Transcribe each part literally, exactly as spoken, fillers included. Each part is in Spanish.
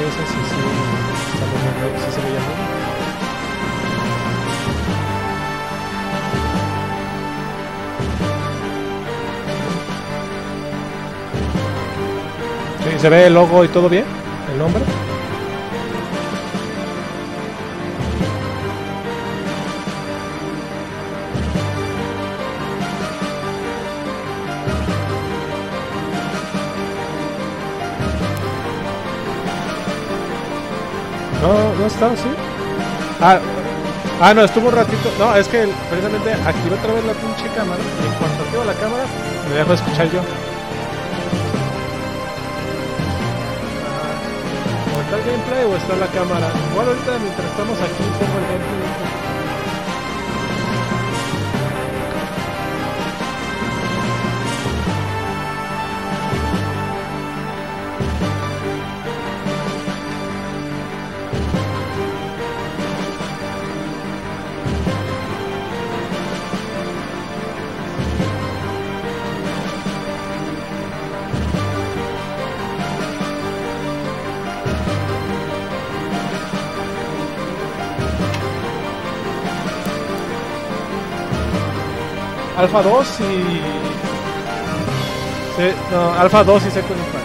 veces y sí, estamos viendo, sí se veía bien. Sí, ¿se ve el logo y todo bien? ¿El nombre? No, no está, sí. Ah, ah, no, estuvo un ratito. No, es que precisamente activé otra vez la pinche cámara. Y en cuanto activo la cámara, me dejo de escuchar yo. ¿O está el gameplay o está la cámara? Igual ahorita mientras estamos aquí pongo el gameplay. Alpha dos y... Sí, no, Alpha dos y Second Impact.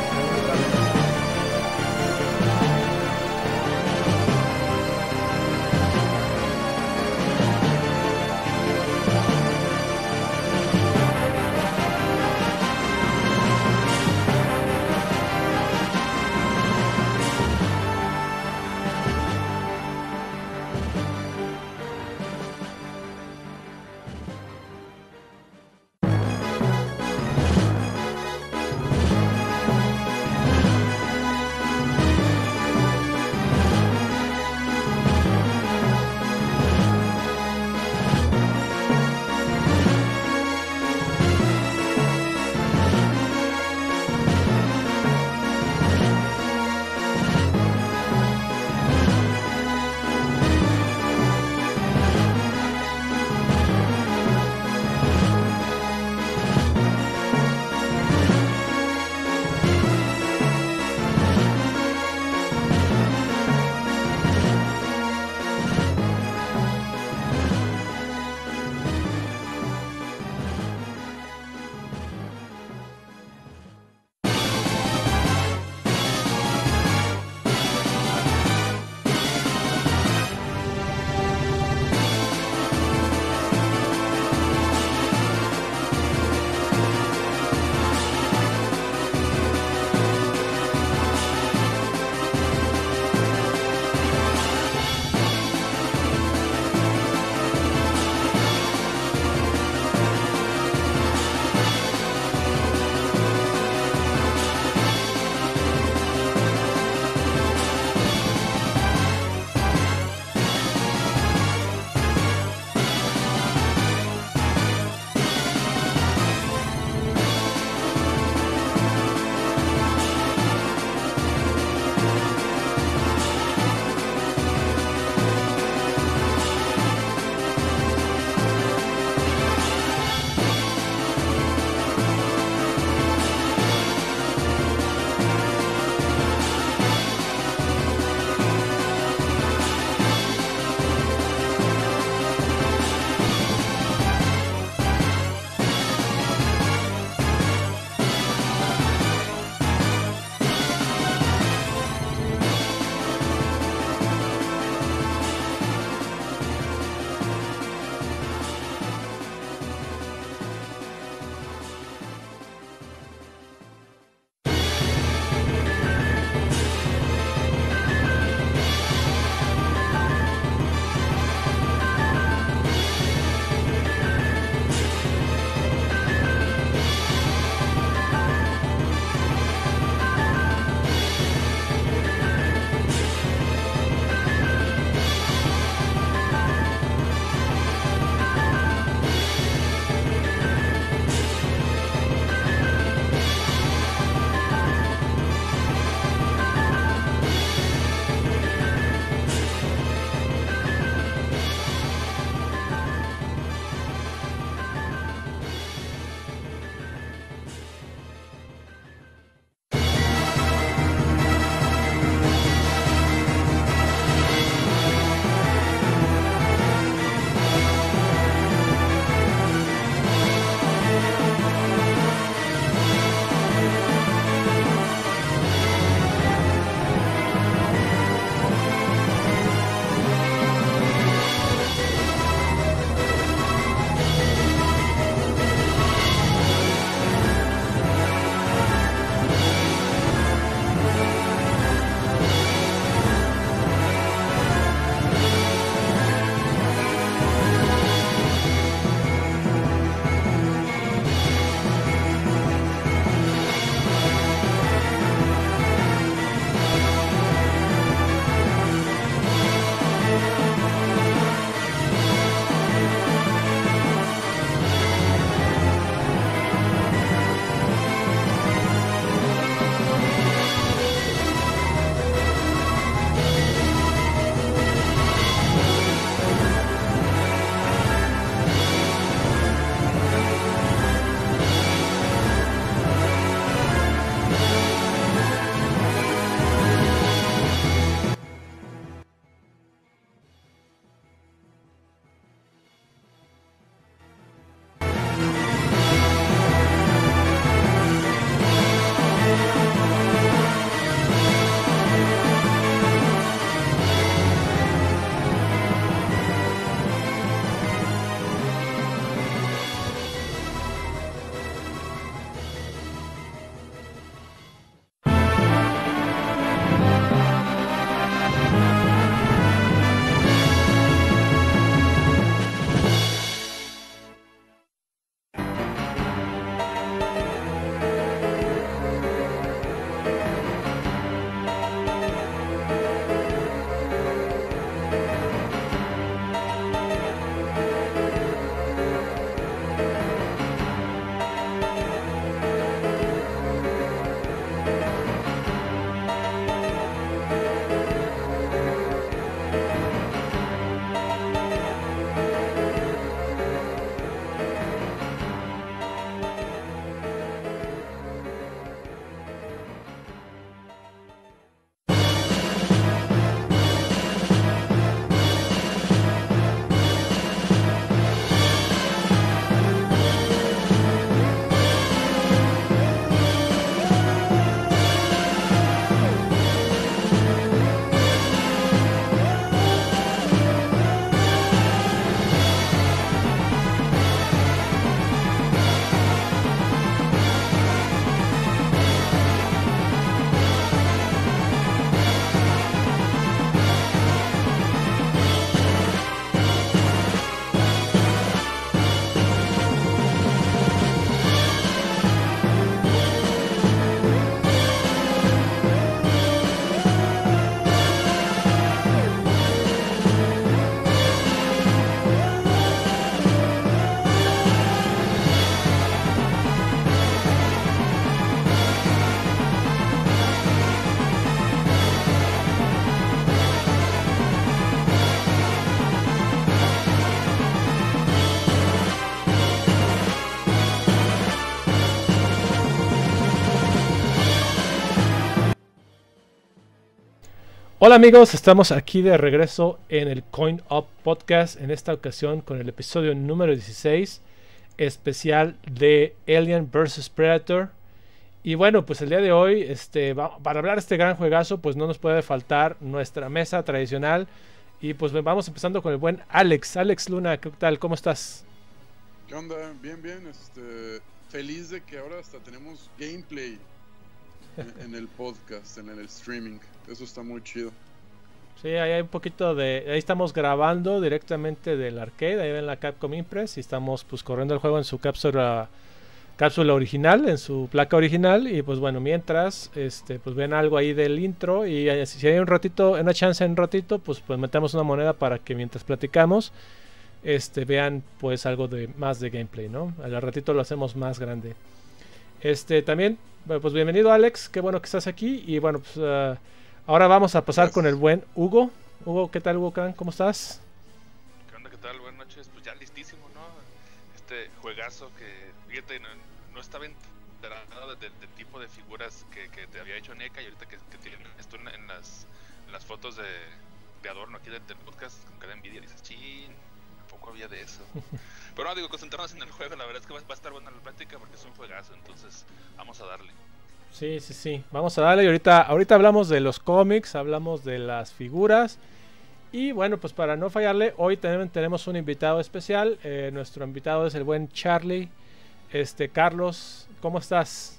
Hola amigos, estamos aquí de regreso en el Coin Up Podcast, en esta ocasión con el episodio número dieciséis, especial de Alien versus. Predator. Y bueno, pues el día de hoy, este, va, para hablar de este gran juegazo, pues no nos puede faltar nuestra mesa tradicional. Y pues vamos empezando con el buen Alex. Alex Luna, ¿qué tal? ¿Cómo estás? ¿Qué onda? Bien, bien. Este, feliz de que ahora hasta tenemos gameplay en, en el podcast, en el streaming. Eso está muy chido. Sí, ahí hay un poquito de... Ahí estamos grabando directamente del arcade. Ahí ven la Capcom Impress y estamos pues corriendo el juego en su cápsula cápsula original, en su placa original. Y pues bueno, mientras este pues ven algo ahí del intro. Y si hay un ratito, una chance en un ratito, pues, pues metemos una moneda para que mientras platicamos este vean pues algo de más de gameplay, ¿no? Al ratito lo hacemos más grande. Este también, pues bienvenido Alex, qué bueno que estás aquí. Y bueno, pues uh, ahora vamos a pasar Gracias. con el buen Hugo. Hugo, ¿qué tal, Hugo Khan? ¿Cómo estás? ¿Qué onda? ¿Qué tal? Buenas noches. Pues ya listísimo, ¿no? Este juegazo que, fíjate, no, no estaba enterado del, del tipo de figuras que, que te había hecho NECA y ahorita que, que tienen esto en, en, las, en las fotos de, de adorno aquí del, del podcast, con cada envidia dices, chin, tampoco había de eso. Pero no, digo, concentrarnos en el juego, la verdad es que va, va a estar buena la plática porque es un juegazo, entonces vamos a darle. Sí, sí, sí, vamos a darle. Y ahorita, ahorita hablamos de los cómics, hablamos de las figuras. Y bueno, pues para no fallarle, hoy también tenemos un invitado especial. Eh, nuestro invitado es el buen Charlie. Este, Carlos, ¿cómo estás?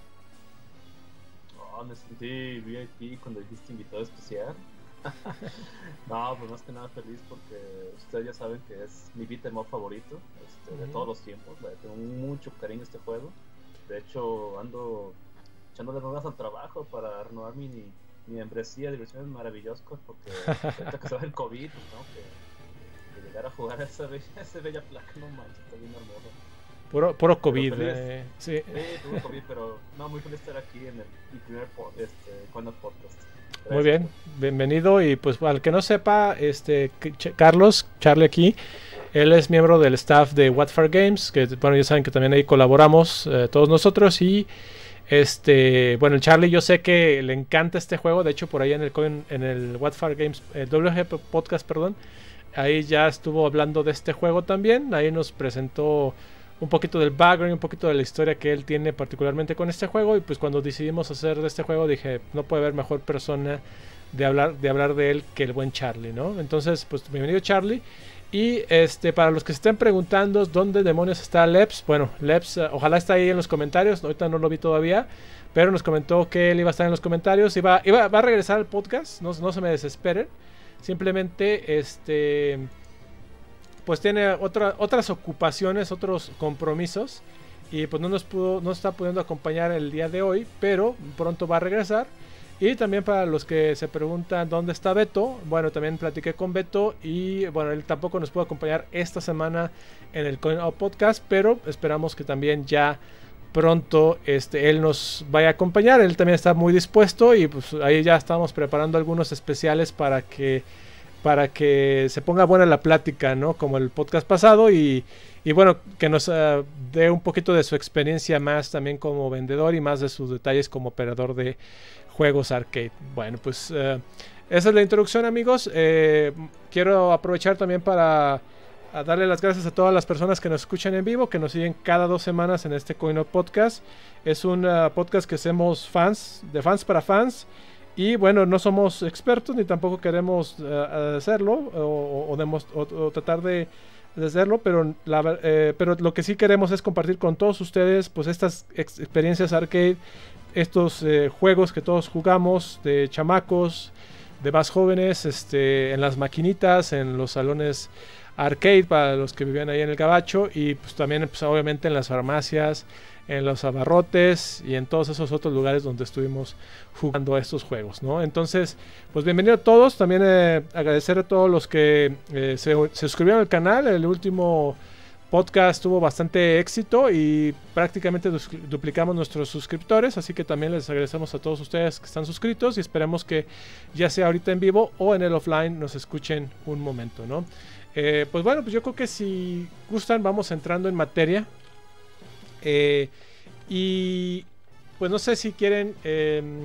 Oh, me sentí V I P cuando dijiste invitado especial. No, pues más que nada feliz porque ustedes ya saben que es mi beat em up favorito este, uh-huh. de todos los tiempos. Le tengo mucho cariño a este juego. De hecho, ando echándole ganas al trabajo para renovar mi, mi membresía de diversiones maravillosas porque ahorita que se va el COVID, pues tengo que, que llegar a jugar a esa bella, esa bella placa, no manches, está bien hermoso. Puro, puro COVID, eh, sí. Sí, puro COVID, pero no, muy feliz de estar aquí en el mi primer po- este, Coin Up Podcast. Gracias. Muy bien, bienvenido. Y pues al que no sepa, este Ch- Carlos, Charlie aquí, él es miembro del staff de What For Games, que bueno, ya saben que también ahí colaboramos eh, todos nosotros. Y este, bueno, Charlie yo sé que le encanta este juego, de hecho por ahí en el en el What For Games, el W G Podcast, perdón, ahí ya estuvo hablando de este juego también, ahí nos presentó un poquito del background, un poquito de la historia que él tiene particularmente con este juego. Y pues cuando decidimos hacer de este juego dije, no puede haber mejor persona de hablar de hablar de él que el buen Charlie, ¿no? Entonces, pues bienvenido Charlie. Y este para los que se estén preguntando dónde demonios está Leps, bueno, Leps, uh, ojalá está ahí en los comentarios, ahorita no lo vi todavía, pero nos comentó que él iba a estar en los comentarios, iba, iba va a regresar al podcast, no, no se me desesperen, simplemente este pues tiene otra, otras ocupaciones, otros compromisos y pues no nos pudo, no está pudiendo acompañar el día de hoy, pero pronto va a regresar. Y también para los que se preguntan dónde está Beto, bueno, también platiqué con Beto y bueno, él tampoco nos pudo acompañar esta semana en el Coin Up Podcast, pero esperamos que también ya pronto este, él nos vaya a acompañar. Él también está muy dispuesto y pues ahí ya estamos preparando algunos especiales para que para que se ponga buena la plática, ¿no? Como el podcast pasado y, y bueno, que nos uh, dé un poquito de su experiencia más también como vendedor y más de sus detalles como operador de juegos arcade. Bueno, pues uh, esa es la introducción, amigos. Eh, quiero aprovechar también para darle las gracias a todas las personas que nos escuchan en vivo, que nos siguen cada dos semanas en este Coin Up Podcast. Es un uh, podcast que hacemos fans, de fans para fans. Y bueno, no somos expertos ni tampoco queremos uh, hacerlo o, o, demos, o, o tratar de, de hacerlo, pero, la, eh, pero lo que sí queremos es compartir con todos ustedes pues estas ex experiencias arcade, estos eh, juegos que todos jugamos de chamacos, de más jóvenes, este, en las maquinitas, en los salones arcade para los que vivían ahí en el Gabacho y pues también pues, obviamente en las farmacias, en los abarrotes y en todos esos otros lugares donde estuvimos jugando a estos juegos, ¿no? Entonces, pues bienvenido a todos. También eh, agradecer a todos los que eh, se, se suscribieron al canal. El último podcast tuvo bastante éxito y prácticamente du duplicamos nuestros suscriptores, así que también les agradecemos a todos ustedes que están suscritos y esperemos que ya sea ahorita en vivo o en el offline nos escuchen un momento, ¿no? Eh, pues bueno, pues yo creo que si gustan vamos entrando en materia. Eh, y pues no sé si quieren eh,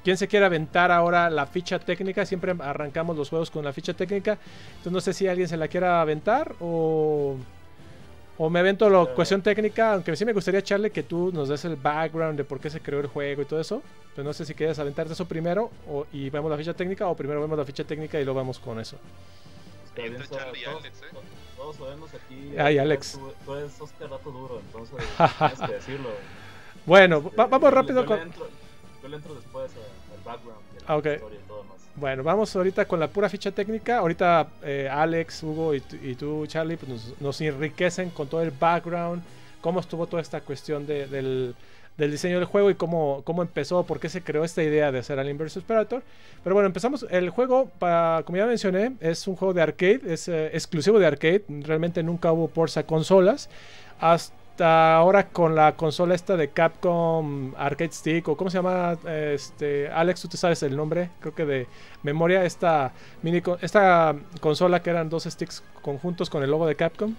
quién se quiere aventar ahora la ficha técnica. Siempre arrancamos los juegos con la ficha técnica. Entonces no sé si alguien se la quiera aventar o, o me avento la cuestión técnica. Aunque sí me gustaría, Charlie, que tú nos des el background de por qué se creó el juego y todo eso. Pues no sé si quieres aventarte eso primero o, y vemos la ficha técnica, o primero vemos la ficha técnica y lo vamos con eso. Entre Charlie y Alex, ¿eh? Todos sabemos aquí. Ay, Alex. Tú, tú eres Oscar Dato Duro, entonces tienes que decirlo. Bueno, Este, va, vamos yo, rápido yo con... Le entro, yo le entro después al background y a Ah, la okay. historia y todo más. Bueno, vamos ahorita con la pura ficha técnica. Ahorita eh, Alex, Hugo y, tú- y tú, Charlie, pues nos, nos enriquecen con todo el background, cómo estuvo toda esta cuestión de- del, del diseño del juego y cómo, cómo empezó, por qué se creó esta idea de hacer Alien versus. Predator. Pero bueno, empezamos. El juego, para, como ya mencioné, es un juego de arcade, es eh, exclusivo de arcade. Realmente nunca hubo ports a consolas. Hasta ahora con la consola esta de Capcom Arcade Stick, o cómo se llama, este, Alex, tú te sabes el nombre, creo que de memoria, esta mini co- esta consola que eran dos sticks conjuntos con el logo de Capcom.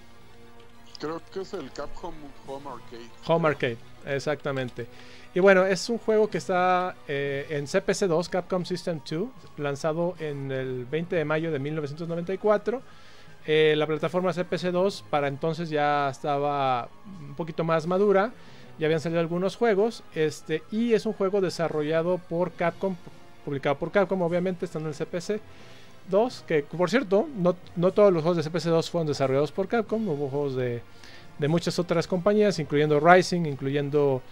Creo que es el Capcom Home Arcade. Home Arcade, exactamente. Y bueno, es un juego que está eh, en C P C dos, Capcom System dos, lanzado en el veinte de mayo de mil novecientos noventa y cuatro. Eh, la plataforma C P C dos para entonces ya estaba un poquito más madura, ya habían salido algunos juegos, este, y es un juego desarrollado por Capcom, publicado por Capcom, obviamente, estando en el C P C dos, que por cierto, no, no todos los juegos de C P C dos fueron desarrollados por Capcom, hubo juegos de, de muchas otras compañías, incluyendo Rising, incluyendo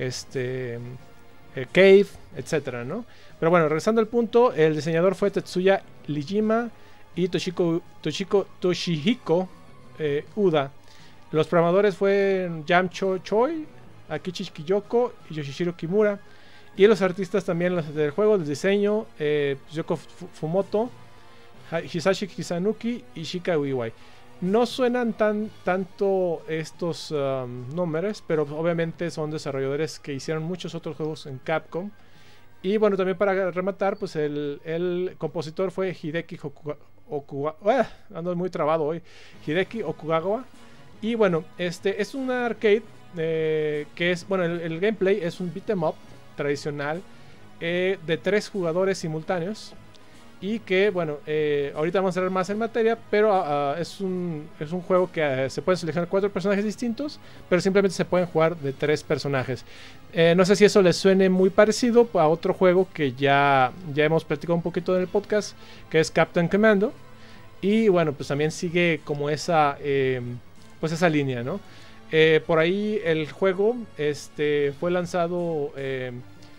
este eh, Cave, etcétera, ¿no? Pero bueno, regresando al punto, el diseñador fue Tetsuya Lijima y Toshiko, Toshiko, Toshihiko eh, Uda. Los programadores fueron Yamcho Choi, Akichi Kiyoko y Yoshishiro Kimura. Y los artistas también los del juego, del diseño, eh, Yoko Fumoto, Hisashi Kisanuki y Shika Uiwai. No suenan tan tanto estos um, nombres, pero obviamente son desarrolladores que hicieron muchos otros juegos en Capcom. Y bueno, también para rematar, pues el, el compositor fue Hideki Okugawa. Uh, ando muy trabado hoy. Hideki Okugawa. Y bueno, este es un arcade eh, que es, bueno, el, el gameplay es un beat 'em up tradicional eh, de tres jugadores simultáneos. Y que, bueno, eh, ahorita vamos a entrar más en materia, pero uh, es, un, es un juego que uh, se pueden seleccionar cuatro personajes distintos, pero simplemente se pueden jugar de tres personajes. Eh, no sé si eso les suene muy parecido a otro juego que ya, ya hemos platicado un poquito en el podcast, que es Captain Commando. Y bueno, pues también sigue como esa, eh, pues esa línea, ¿no? Eh, por ahí el juego este, fue lanzado... Eh,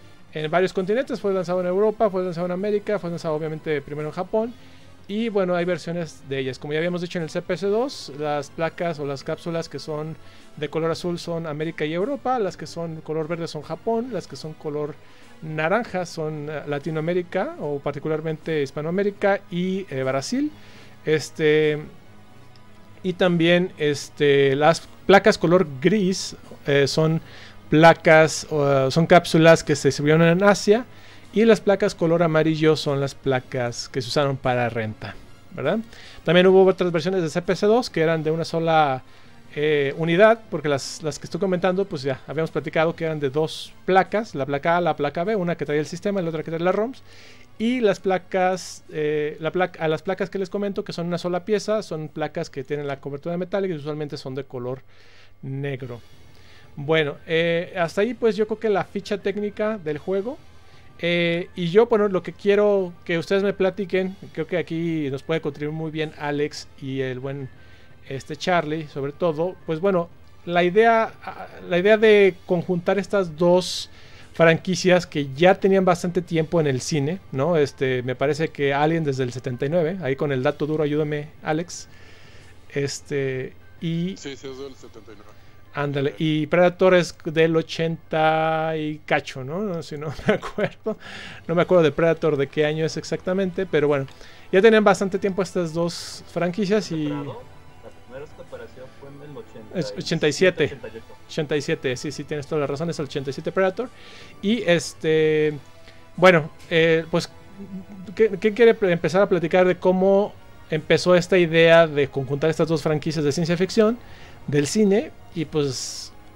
en varios continentes, fue lanzado en Europa, fue lanzado en América, fue lanzado obviamente primero en Japón. Y bueno, hay versiones de ellas. Como ya habíamos dicho en el C P C dos, las placas o las cápsulas que son de color azul son América y Europa, las que son color verde son Japón, las que son color naranja son Latinoamérica o particularmente Hispanoamérica y eh, Brasil. Este, y también este, las placas color gris eh, son placas, uh, son cápsulas que se sirvieron en Asia, y las placas color amarillo son las placas que se usaron para renta, ¿verdad? También hubo otras versiones de C P C dos que eran de una sola eh, unidad, porque las, las que estoy comentando, pues ya habíamos platicado que eran de dos placas, la placa A, la placa B, una que traía el sistema y la otra que traía las ROMs. Y las placas, eh, la placa, a las placas que les comento, que son una sola pieza, son placas que tienen la cobertura metálica y usualmente son de color negro. Bueno, eh, hasta ahí pues yo creo que la ficha técnica del juego. Eh, y yo, bueno, lo que quiero que ustedes me platiquen, creo que aquí nos puede contribuir muy bien Alex y el buen este Charlie, sobre todo. Pues bueno, la idea, la idea de conjuntar estas dos franquicias que ya tenían bastante tiempo en el cine, ¿no? Este, me parece que Alien desde el setenta y nueve, ahí con el dato duro, ayúdame Alex. Este, y... Sí, sí, es del setenta y nueve. Ándale, y Predator es del ochenta y cacho, ¿no? No, si no me acuerdo. No me acuerdo de Predator de qué año es exactamente, pero bueno, ya tenían bastante tiempo estas dos franquicias y... La primera operación fue en el ochenta Es ochenta y siete. ochenta y ocho. ochenta y siete, sí, sí, tienes toda la razón, es el ochenta y siete Predator. Y este, bueno, eh, pues, ¿quién quiere empezar a platicar de cómo empezó esta idea de conjuntar estas dos franquicias de ciencia ficción del cine? Y pues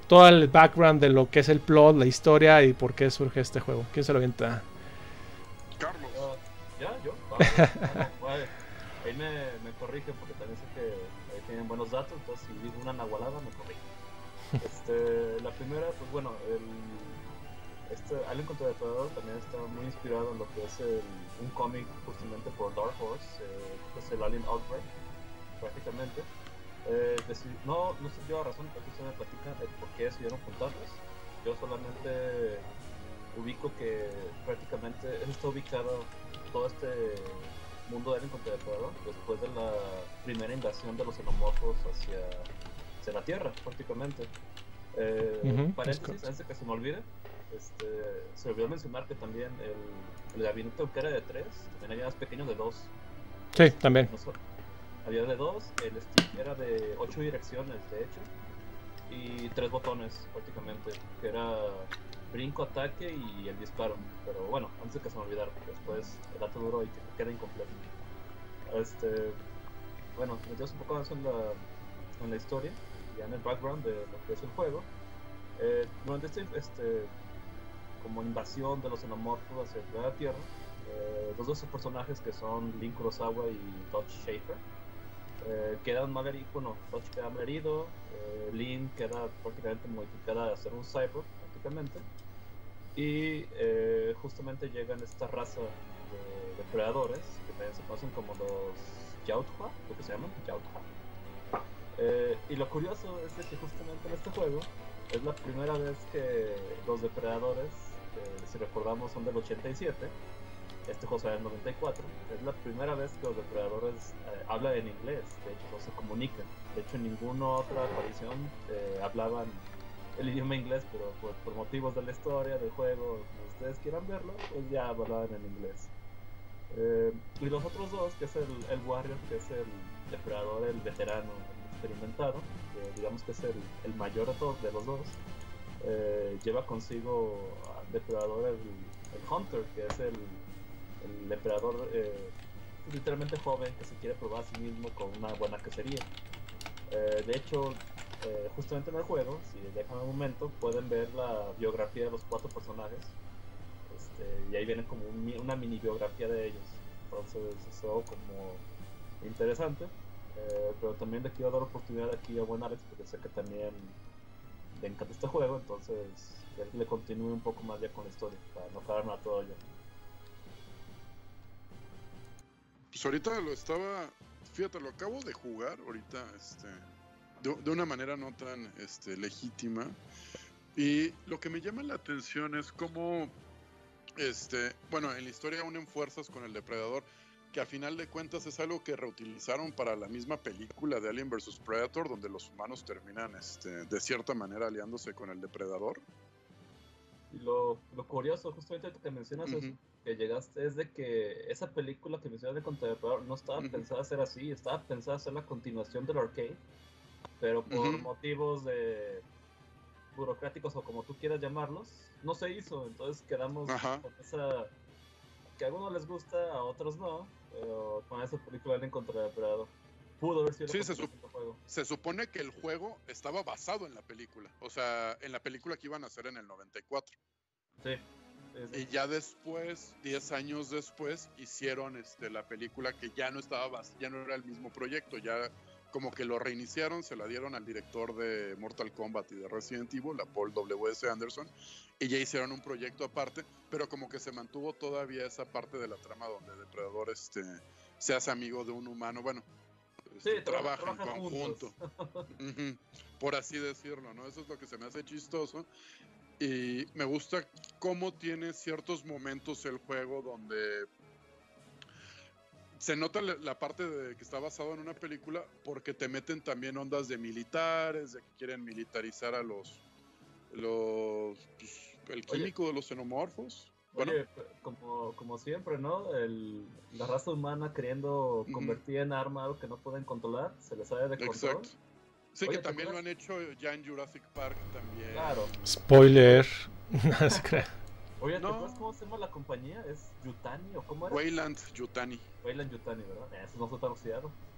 todo el background de lo que es el plot, la historia y por qué surge este juego. ¿Quién se lo avienta? Carlos. Uh, ya, yo. Vamos, vamos, vale. Ahí me, me corrigen porque también sé que ahí tienen buenos datos, entonces si digo una nahualada me corrigen. Este, la primera, pues bueno, el, este Alien contra el Depredador también está muy inspirado en lo que es el, un cómic justamente por Dark Horse, eh, que es el Alien Outbreak, prácticamente. Eh, decir, no, no sé yo la razón, pero ustedes me platican de por qué decidieron juntarlos. Yo solamente ubico que prácticamente está ubicado todo este mundo de Alien contra el Depredador después de la primera invasión de los xenomorfos hacia, hacia la Tierra, prácticamente. Eh, Uh-huh, paréntesis, antes de que se me olvide, este, se olvidó mencionar que también el, el gabinete que era de tres, también había más pequeños de dos. Sí, también. No so- había de dos, el stick era de ocho direcciones, de hecho, y tres botones, prácticamente, que era brinco, ataque y el disparo. Pero bueno, antes de que se me olvidara, después el dato duro y que queda incompleto. Este, bueno, metemos un poco más en la, en la historia, ya en el background de lo que es el juego. Eh, durante este, este, como invasión de los xenomorfos hacia la Tierra, eh, los dos personajes que son Link Kurosawa y Dodge Schaefer eh, quedan mal heridos. Bueno, Dodge queda mal herido, eh, Link queda prácticamente modificada a ser un cyborg, prácticamente. Y eh, justamente llegan esta raza de depredadores que también se conocen como los Yautja, lo que se llaman Yautja. Eh, y lo curioso es de que justamente en este juego es la primera vez que los depredadores, eh, si recordamos, son del ochenta y siete, este juego sale en el noventa y cuatro, es la primera vez que los depredadores eh, hablan en inglés, de hecho no se comunican. De hecho en ninguna otra aparición eh, hablaban el idioma inglés, pero por, por motivos de la historia, del juego, como ustedes quieran verlo, pues ya hablaban en inglés. Eh, y los otros dos, que es el, el Warrior, que es el depredador, el veterano, el experimentado, que digamos que es el, el mayor de todos, de los dos, eh, lleva consigo al depredador, el, el Hunter, que es el, el depredador eh, literalmente joven que se quiere probar a sí mismo con una buena cacería. Eh, de hecho, Eh, justamente en el juego, si dejan un momento, pueden ver la biografía de los cuatro personajes, este, y ahí viene como un, una mini biografía de ellos. Entonces eso como interesante, eh, pero también le quiero dar oportunidad aquí a buen Alex porque sé que también le encanta este juego, entonces que le continúe un poco más ya con la historia para no quedarme a todo yo. Pues ahorita lo estaba, fíjate, lo acabo de jugar ahorita, este De, de una manera no tan este, legítima, y lo que me llama la atención es cómo este, bueno, en la historia unen fuerzas con el depredador, que a final de cuentas es algo que reutilizaron para la misma película de Alien versus Predator, donde los humanos terminan este, de cierta manera aliándose con el depredador. Y lo, lo curioso, justamente que mencionas uh-huh. eso, que llegaste, es de que esa película que mencionas de Contra el Depredador no estaba uh-huh. pensada a ser así, estaba pensada a ser la continuación del arcade, pero por uh-huh. motivos de burocráticos o como tú quieras llamarlos, no se hizo. Entonces quedamos uh-huh. con esa que a algunos les gusta, a otros no, pero con esa película Alien contra el Depredador pudo haber sido sí, se, su- juego. se supone que el juego estaba basado en la película, o sea, en la película que iban a hacer en el noventa y cuatro. Sí. Sí, sí. Y ya después, diez años después, hicieron este, la película que ya no estaba bas- ya no era el mismo proyecto, ya como que lo reiniciaron, se la dieron al director de Mortal Kombat y de Resident Evil, a Paul W S Anderson, y ya hicieron un proyecto aparte, pero como que se mantuvo todavía esa parte de la trama donde el depredador este, se hace amigo de un humano, bueno, este, sí, trabaja en trabajan conjunto, uh-huh, por así decirlo, ¿no? Eso es lo que se me hace chistoso, y me gusta cómo tiene ciertos momentos el juego donde se nota la parte de que está basado en una película, porque te meten también ondas de militares, de que quieren militarizar a los, los pues, el químico Oye, de los xenomorfos. Bueno, Oye, como, como siempre, ¿no? El, la raza humana queriendo convertir uh-huh. en arma algo que no pueden controlar, se les sale de control. Exacto. Sí, Oye, que también lo han hecho ya en Jurassic Park también. Claro. Spoiler. No se crea. Oye, ¿te no. acuerdas cómo se llama la compañía? ¿Es Yutani o cómo era? Weyland Yutani. Weyland Yutani, ¿verdad? Eso no está oxidado.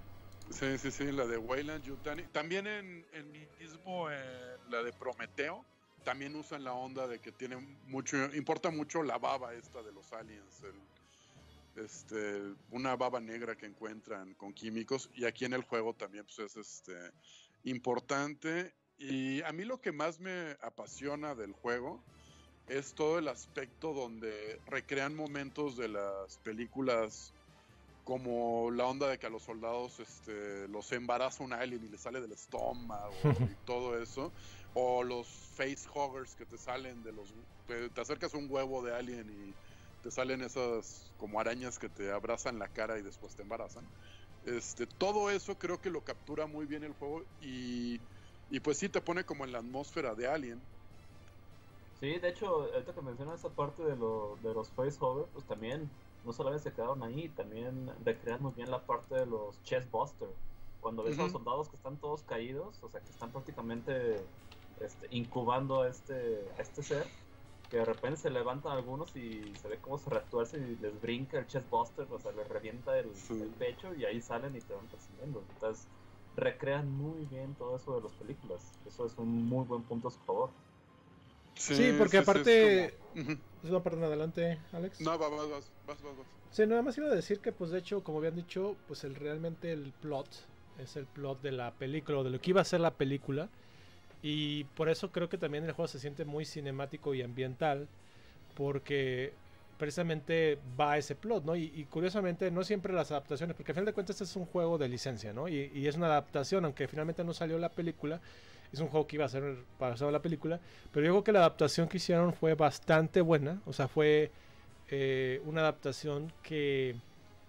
Sí, sí, sí, la de Wayland Yutani. También en el mismo, eh, la de Prometeo, también usan la onda de que tiene mucho, importa mucho la baba esta de los aliens, el, este, una baba negra que encuentran con químicos, y aquí en el juego también pues, es este, importante. Y a mí lo que más me apasiona del juego es todo el aspecto donde recrean momentos de las películas, como la onda de que a los soldados este, los embaraza un alien y les sale del estómago y todo eso, o los facehuggers que te salen de los... Te, te acercas a un huevo de alien y te salen esas como arañas que te abrazan la cara y después te embarazan. Este, todo eso creo que lo captura muy bien el juego y, y pues sí te pone como en la atmósfera de Alien. Sí, de hecho, ahorita que mencionas esa parte de, lo, de los facehuggers, pues también no solamente se quedaron ahí, también recrean muy bien la parte de los chestbusters. Cuando ves uh-huh. a los soldados que están todos caídos, o sea, que están prácticamente este, incubando a este, a este ser, que de repente se levantan algunos y se ve cómo se retuerce y les brinca el chestbuster, o sea, les revienta el, sí. el pecho y ahí salen y te van persiguiendo. Entonces, recrean muy bien todo eso de las películas. Eso es un muy buen punto a su favor. Sí, sí, porque sí, aparte... Sí, como... uh-huh. No, perdón, adelante, Alex. No, vas, vas, vas, vas, vas. Sí, nada más iba a decir que, pues, de hecho, como habían dicho, pues, el realmente el plot es el plot de la película, o de lo que iba a ser la película. Y por eso creo que también el juego se siente muy cinemático y ambiental, porque precisamente va a ese plot, ¿no? Y, y curiosamente, no siempre las adaptaciones, porque al final de cuentas este es un juego de licencia, ¿no? Y, y es una adaptación, aunque finalmente no salió la película. Es un juego que iba a ser para hacer la película, pero yo creo que la adaptación que hicieron fue bastante buena. O sea, fue eh, una adaptación que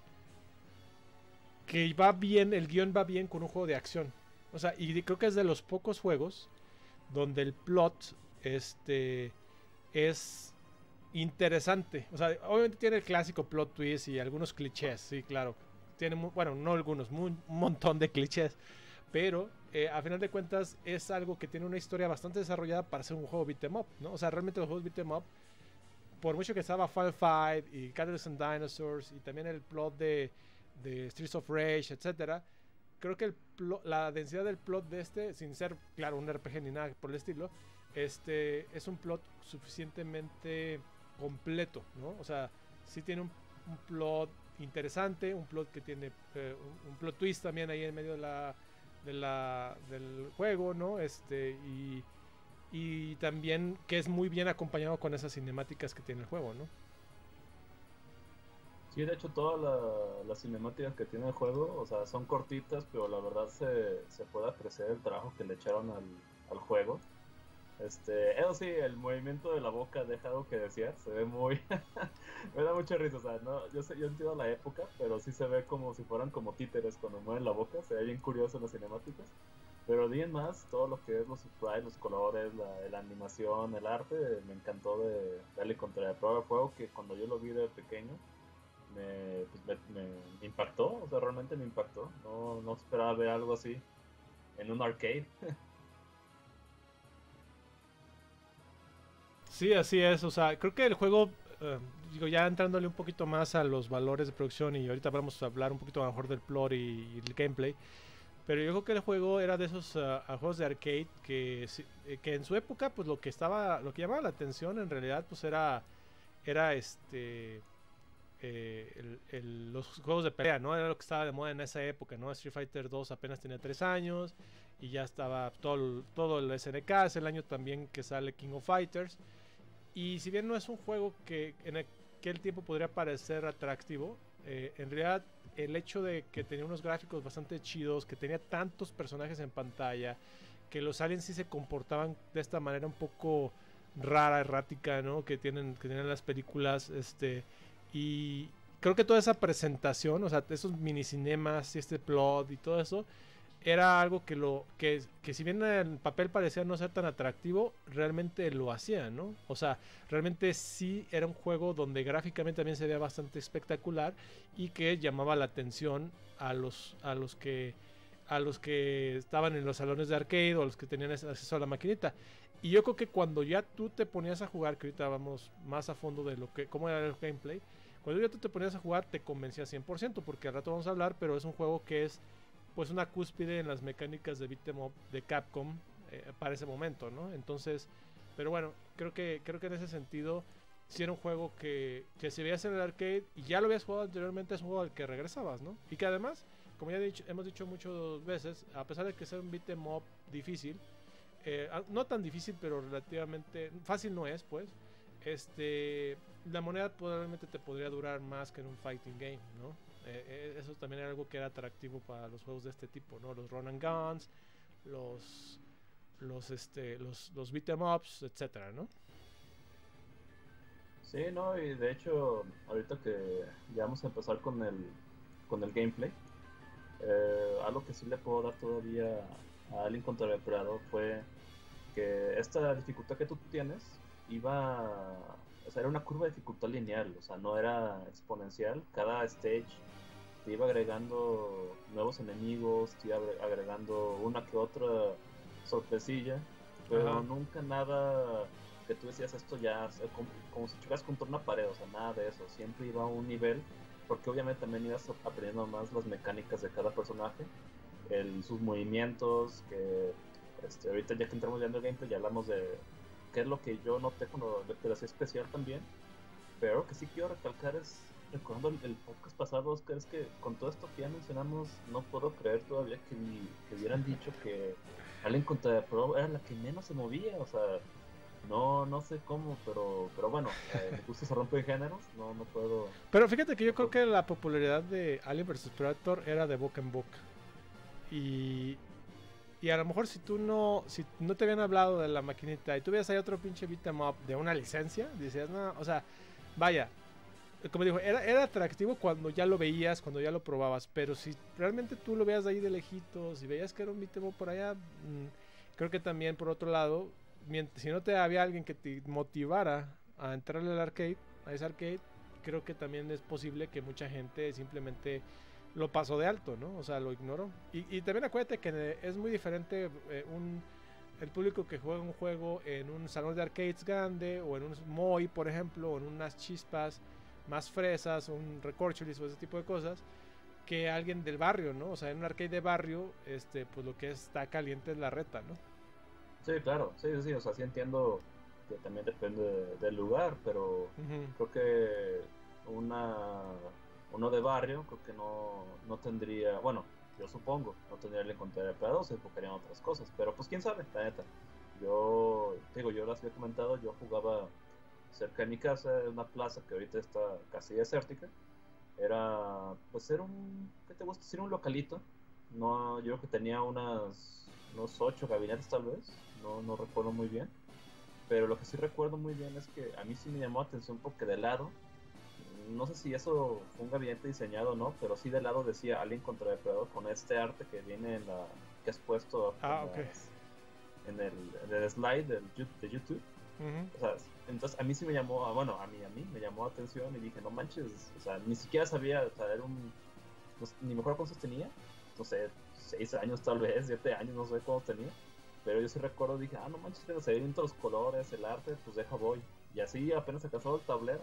que va bien, el guión va bien con un juego de acción. O sea, y creo que es de los pocos juegos donde el plot este es interesante. O sea, obviamente tiene el clásico plot twist y algunos clichés, sí, claro. Tiene, muy, bueno, no algunos, muy, un montón de clichés. Pero eh, a final de cuentas es algo que tiene una historia bastante desarrollada para ser un juego beat'em up, ¿no? O sea, realmente los juegos beat'em up, por mucho que estaba Final Fight y Cats and Dinosaurs y también el plot de, de Streets of Rage, etcétera, creo que el plot, la densidad del plot de este, sin ser, claro, un R P G ni nada por el estilo, este es un plot suficientemente completo, ¿no? O sea, sí tiene un, un plot interesante, un plot que tiene eh, un, un plot twist también ahí en medio de la de la del juego, ¿no? Este y y también que es muy bien acompañado con esas cinemáticas que tiene el juego, ¿no? Sí, de hecho todas la, las cinemáticas que tiene el juego, o sea, son cortitas, pero la verdad se, se puede apreciar el trabajo que le echaron al, al juego. Este, eso sí, el movimiento de la boca deja algo que desear, se ve muy... me da mucha risa, o sea, no, yo, sé, yo entiendo la época, pero sí se ve como si fueran como títeres cuando mueven la boca, se ve bien curioso en las cinemáticas. Pero bien más, todo lo que es los sprites, los colores, la, la animación, el arte, me encantó de darle contra la prueba de juego, que cuando yo lo vi de pequeño, me, pues me, me impactó, o sea, realmente me impactó. No, no esperaba ver algo así en un arcade. Sí, así es, o sea, creo que el juego, uh, digo, ya entrándole un poquito más a los valores de producción, y ahorita vamos a hablar un poquito mejor del plot y, y el gameplay, pero yo creo que el juego era de esos uh, juegos de arcade que, que en su época, pues lo que estaba, lo que llamaba la atención en realidad, pues era, era este, eh, el, el, los juegos de pelea, ¿no? Era lo que estaba de moda en esa época, ¿no? Street Fighter dos apenas tenía tres años y ya estaba todo, todo el S N K, es el año también que sale King of Fighters. Y si bien no es un juego que en aquel tiempo podría parecer atractivo, eh, en realidad el hecho de que tenía unos gráficos bastante chidos, que tenía tantos personajes en pantalla, que los aliens sí se comportaban de esta manera un poco rara, errática, ¿no? Que tienen, que tienen las películas, este, y creo que toda esa presentación, o sea, esos mini cinemas y este plot y todo eso, era algo que lo que, que si bien en papel parecía no ser tan atractivo, realmente lo hacía, ¿no? O sea, realmente sí era un juego donde gráficamente también se veía bastante espectacular y que llamaba la atención a los a los que a los que estaban en los salones de arcade o a los que tenían acceso a la maquinita. Y yo creo que cuando ya tú te ponías a jugar, que ahorita vamos más a fondo de lo que cómo era el gameplay, cuando ya tú te ponías a jugar te convencía cien por ciento, porque al rato vamos a hablar, pero es un juego que es pues una cúspide en las mecánicas de beat'em up de Capcom eh, para ese momento, ¿no? Entonces, pero bueno, creo que creo que en ese sentido si era un juego que, que si veías en el arcade y ya lo habías jugado anteriormente, es un juego al que regresabas, ¿no? Y que además, como ya he dicho, hemos dicho muchas veces, a pesar de que sea un beat'em up difícil, eh, no tan difícil, pero relativamente fácil no es, pues, este, la moneda probablemente te podría durar más que en un fighting game, ¿no? Eh, eso también era algo que era atractivo para los juegos de este tipo, ¿no? Los run and guns, los, los, este, los, los beat'em ups, etcétera, ¿no? Sí, no, y de hecho, ahorita que ya vamos a empezar con el, con el gameplay, eh, algo que sí le puedo dar todavía a Alien contra el Depredador fue que esta dificultad que tú tienes iba, o sea, era una curva de dificultad lineal, o sea, no era exponencial. Cada stage te iba agregando nuevos enemigos, te iba agregando una que otra sorpresilla, pero Ajá. nunca nada que tú decías esto ya, como, como si chocas contra una pared, o sea, nada de eso, siempre iba a un nivel, porque obviamente también ibas aprendiendo más las mecánicas de cada personaje, el, sus movimientos, que este, ahorita ya que entramos ya en el gameplay ya hablamos de qué es lo que yo noté cuando lo hacía especial también, pero que sí quiero recalcar es, recordando el, el podcast pasado, Oscar, es que con todo esto que ya mencionamos, no puedo creer todavía que, que hubieran dicho que Alien contra Pro era la que menos se movía, o sea, no, no sé cómo, pero, pero bueno, eh, me gusta se rompe de géneros, no, no puedo. Pero fíjate que yo no creo puedo. que la popularidad de Alien versus Predator era de boca en boca. Y, y a lo mejor si tú no, si no te habían hablado de la maquinita y tú veías ahí otro pinche beat'em up de una licencia, decías, no, o sea, vaya, como digo, era, era atractivo cuando ya lo veías, cuando ya lo probabas, pero si realmente tú lo veías de ahí de lejitos y veías que era un beat'em up por allá, mmm, creo que también por otro lado, mientras, si no te había alguien que te motivara a entrarle al arcade, a ese arcade, creo que también es posible que mucha gente simplemente lo pasó de alto, ¿no? O sea, lo ignoró. Y, y también acuérdate que es muy diferente eh, un, el público que juega un juego en un salón de arcades grande o en un Moy, por ejemplo, o en unas chispas más fresas, un recorcholis o ese tipo de cosas, que alguien del barrio, ¿no? O sea, en un arcade de barrio, este, pues lo que está caliente es la reta, ¿no? Sí, claro, sí, sí, sí, o sea, sí entiendo que también depende de, del lugar, pero Uh-huh. creo que una uno de barrio, creo que no, no tendría, bueno, yo supongo, no tendría el encontrar depredador, se enfocarían en otras cosas, pero pues quién sabe, la neta. Yo, te digo, yo las había comentado, yo jugaba cerca de mi casa, en una plaza que ahorita está casi desértica. Era, pues era un, ¿qué te gusta decir? Un localito. No, yo creo que tenía unas, unos ocho gabinetes tal vez, no, no recuerdo muy bien. Pero lo que sí recuerdo muy bien es que a mí sí me llamó la atención porque de lado, no sé si eso fue un gabinete diseñado o no, pero sí de lado decía Alien contra Depredador con este arte que viene en la, que has puesto Ah, en, ok. las, en, el, en el slide del, de YouTube. Uh-huh. O sea, entonces a mí sí me llamó, bueno, a mí, a mí me llamó la atención y dije, no manches, o sea, ni siquiera sabía, o sea, era un, no, ni me acuerdo cuántos tenía, no sé, seis años tal vez, siete años, no sé cuántos tenía, pero yo sí recuerdo, dije, ah, no manches, que se ven todos los colores, el arte, pues deja voy, y así apenas se casó el tablero,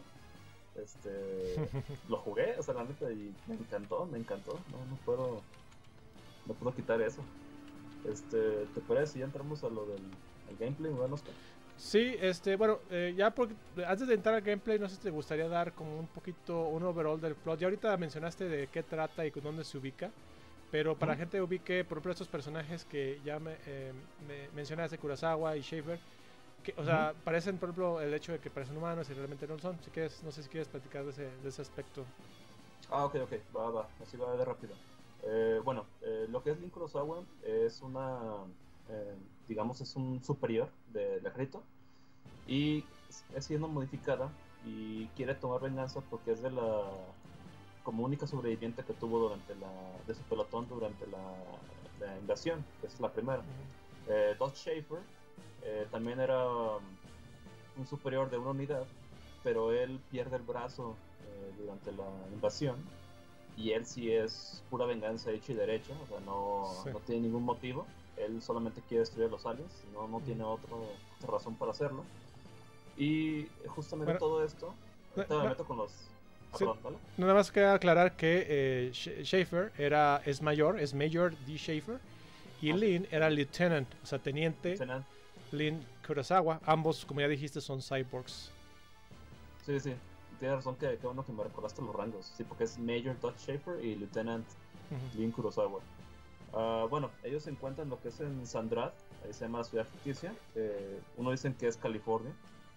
este, lo jugué, o sea, la neta, y me encantó, me encantó, no, no puedo, no puedo quitar eso. Este, ¿te parece si ya entramos a lo del el gameplay, bueno, Oscar? Sí, este, bueno, eh, ya porque antes de entrar al gameplay, no sé si te gustaría dar como un poquito un overall del plot. Ya ahorita mencionaste de qué trata y con dónde se ubica, pero para ¿Mm? gente ubique, por ejemplo, estos personajes que ya me, eh, me mencionaste, Kurosawa y Schaefer, que, o sea, ¿Mm? parecen, por ejemplo, el hecho de que parecen humanos y realmente no lo son. Si quieres, no sé si quieres platicar de ese, de ese aspecto. Ah, ok, ok, va, va, así va de rápido. Eh, bueno, eh, lo que es Lin Kurosawa es una, eh, digamos, es un superior del ejército y es siendo modificada y quiere tomar venganza porque es de la, como única sobreviviente que tuvo durante la, de su pelotón durante la, la invasión, que esa es la primera. Uh-huh. Eh, Dodge Schaefer eh, también era um, un superior de una unidad, pero él pierde el brazo eh, durante la invasión y él sí es pura venganza hecha y derecha, o sea, no, Sí. no tiene ningún motivo, él solamente quiere destruir a los aliens, no, no Uh-huh. tiene otro, otra razón para hacerlo. Y justamente Bueno, todo esto, no, ahorita me no, meto con los... Ah, Sí. perdón, ¿vale? Nada más queda aclarar que eh, Sh- Schaefer era, es mayor, es Major D. Schaefer, y Ah, sí. Lin era Lieutenant, o sea, teniente Lieutenant. Lin Kurosawa. Ambos, como ya dijiste, son cyborgs. Sí, sí. Tienes razón que, que bueno que me recordaste los rangos. Sí, porque es Major Dutch Schaefer y Lieutenant Ujú. Lin Kurosawa. Ah, bueno, ellos se encuentran lo que es en Sandrad, ahí se llama la ciudad ficticia. Eh, uno dicen que es California.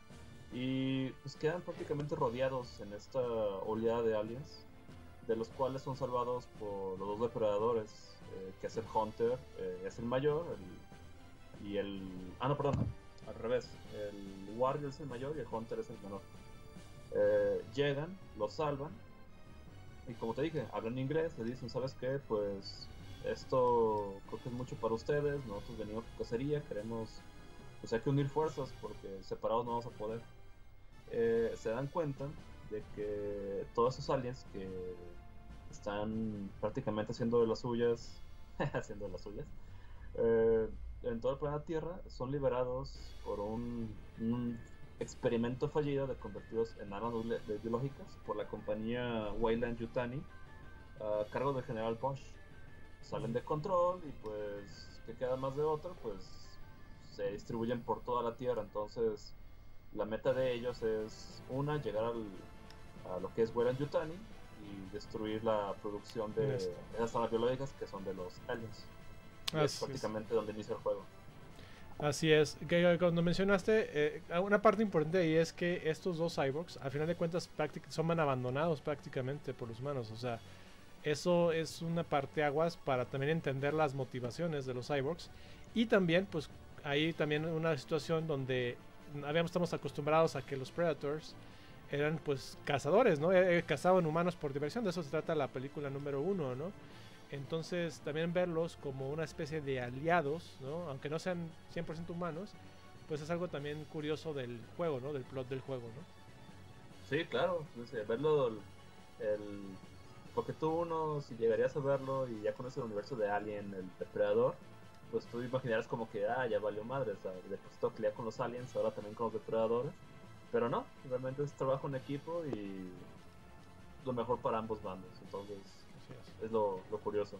Y pues quedan prácticamente rodeados en esta oleada de aliens, de los cuales son salvados por los dos depredadores, eh, que es el Hunter, eh, es el mayor, el- y el... Ah, no, perdón, al revés. El Warrior es el mayor y el Hunter es el menor. Eh, llegan, los salvan, y como te dije, hablan inglés, le dicen, ¿sabes qué? Pues esto creo que es mucho para ustedes, nosotros venimos por cacería, queremos, pues hay que unir fuerzas porque separados no vamos a poder. Eh, se dan cuenta de que todos esos aliens que están prácticamente haciendo de las suyas, haciendo de las suyas, eh, en todo el planeta Tierra son liberados por un, un experimento fallido de convertidos en armas nule- de- biológicas por la compañía Weyland Yutani a cargo del general Bosch. Salen de control y pues, ¿qué queda más de otro? Pues se distribuyen por toda la Tierra. Entonces, la meta de ellos es, una, llegar al, a lo que es Weyland Yutani y destruir la producción de Yes. esas armas biológicas que son de los aliens. Y es Así es. prácticamente donde inicia el juego. Así es, que que cuando mencionaste, eh, una parte importante ahí es que estos dos cyborgs, al final de cuentas, práctic- son abandonados prácticamente por los humanos. O sea, eso es una parteaguas para también entender las motivaciones de los cyborgs. Y también, pues, hay también una situación donde habíamos, estamos acostumbrados a que los Predators eran, pues, cazadores, ¿no? Eh, eh, cazaban humanos por diversión. De eso se trata la película número uno, ¿no? Entonces, también verlos como una especie de aliados, ¿no? Aunque no sean cien por ciento humanos, pues es algo también curioso del juego, ¿no? Del plot del juego, ¿no? Sí, claro, pues, eh, verlo, el, el- porque tú uno, si llegarías a verlo y ya conoces el universo de Alien, el depredador, pues tú imaginarás como que, ah, ya valió madre, o sea, de pues tengo que lidiar con los aliens, ahora también con los depredadores, pero no, realmente es trabajo en equipo y lo mejor para ambos bandos, entonces Así es. es lo, lo curioso.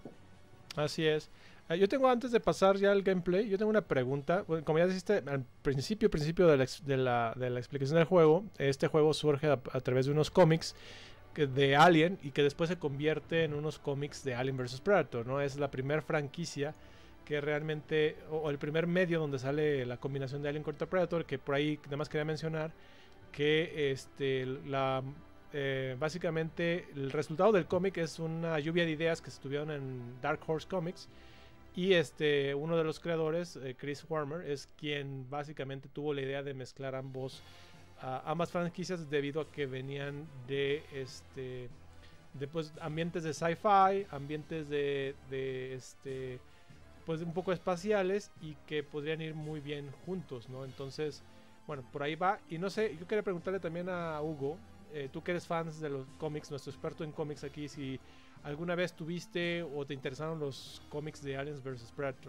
Así es. Eh, yo tengo, antes de pasar ya al gameplay, yo tengo una pregunta. Bueno, como ya dijiste al principio, principio de la, ex- de la- de la explicación del juego, este juego surge a, a través de unos cómics que- de Alien y que después se convierte en unos cómics de Alien versus. Predator, ¿no? Es la primera franquicia que realmente, o, o el primer medio donde sale la combinación de Alien contra Predator, que por ahí nada más quería mencionar que este la eh, básicamente el resultado del cómic es una lluvia de ideas que estuvieron en Dark Horse Comics, y este uno de los creadores, eh, Chris Warmer, es quien básicamente tuvo la idea de mezclar ambos uh, ambas franquicias debido a que venían de este de pues, ambientes de sci-fi, ambientes de, de este pues un poco espaciales y que podrían ir muy bien juntos, ¿no? Entonces, bueno, por ahí va. Y no sé, yo quería preguntarle también a Hugo, eh, tú que eres fans de los cómics, nuestro experto en cómics aquí, si alguna vez tuviste o te interesaron los cómics de Aliens versus. Predator.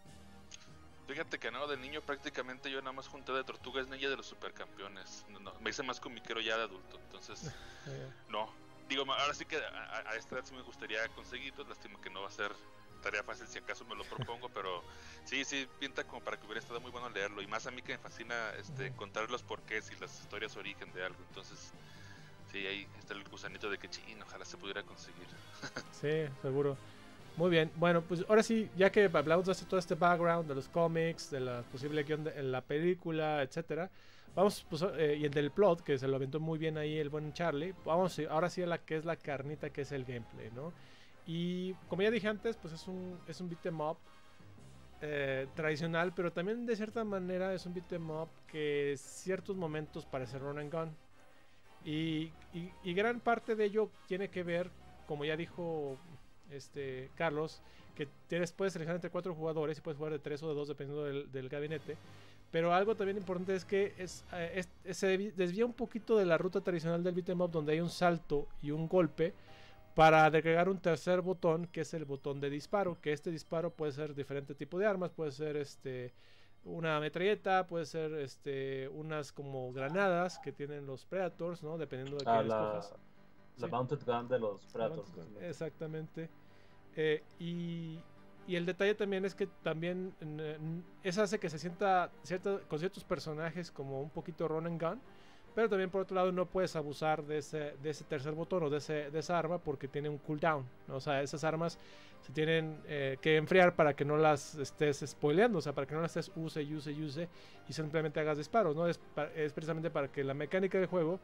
Fíjate que no, de niño prácticamente yo nada más junté de Tortugas Ninja de los Supercampeones. No, no, me hice más comiquero ya de adulto, entonces Eh, no. Digo, ahora sí que a, a esta edad sí me gustaría conseguirlos, lástima que no va a ser tarea fácil si acaso me lo propongo, pero sí, sí, pinta como para que hubiera estado muy bueno leerlo, y más a mí que me fascina este, encontrar los porqués y las historias de origen de algo, entonces sí, ahí está el gusanito de que chin, ojalá se pudiera conseguir. sí, seguro. Muy bien, bueno, pues ahora sí, ya que hablamos de este- todo este background de los cómics, de la posible guión de en la película, etcétera, vamos, pues, eh, y el del plot, que se lo aventó muy bien ahí el buen Charlie, vamos ahora sí a la que es la carnita, que es el gameplay, ¿no? Y como ya dije antes, pues es un, es un beat 'em up eh, tradicional, pero también de cierta manera es un beat 'em up que en ciertos momentos parece run and gun. Y, y, y gran parte de ello tiene que ver, como ya dijo este Carlos, que tienes, puedes seleccionar entre cuatro jugadores y puedes jugar de tres o de dos dependiendo del, del gabinete. Pero algo también importante es que es, eh, es- es- se desvía un poquito de la ruta tradicional del beat'em up, donde hay un salto y un golpe para agregar un tercer botón, que es el botón de disparo, que este disparo puede ser diferente tipo de armas, puede ser este una metralleta, puede ser este unas como granadas que tienen los Predators, ¿no? Dependiendo de Ah, quién la, escojas. La sí. Mounted Gun de los Predators. Exactamente. Eh, y, y el detalle también es que también eh, eso hace que se sienta cierto, con ciertos personajes como un poquito run and gun. Pero también por otro lado no puedes abusar de ese, de ese tercer botón o de, ese, de esa arma porque tiene un cooldown, ¿no? O sea, esas armas se tienen eh, que enfriar para que no las estés spoileando, o sea, para que no las estés use y use y use y simplemente hagas disparos, ¿no? Es, es precisamente para que la mecánica del juego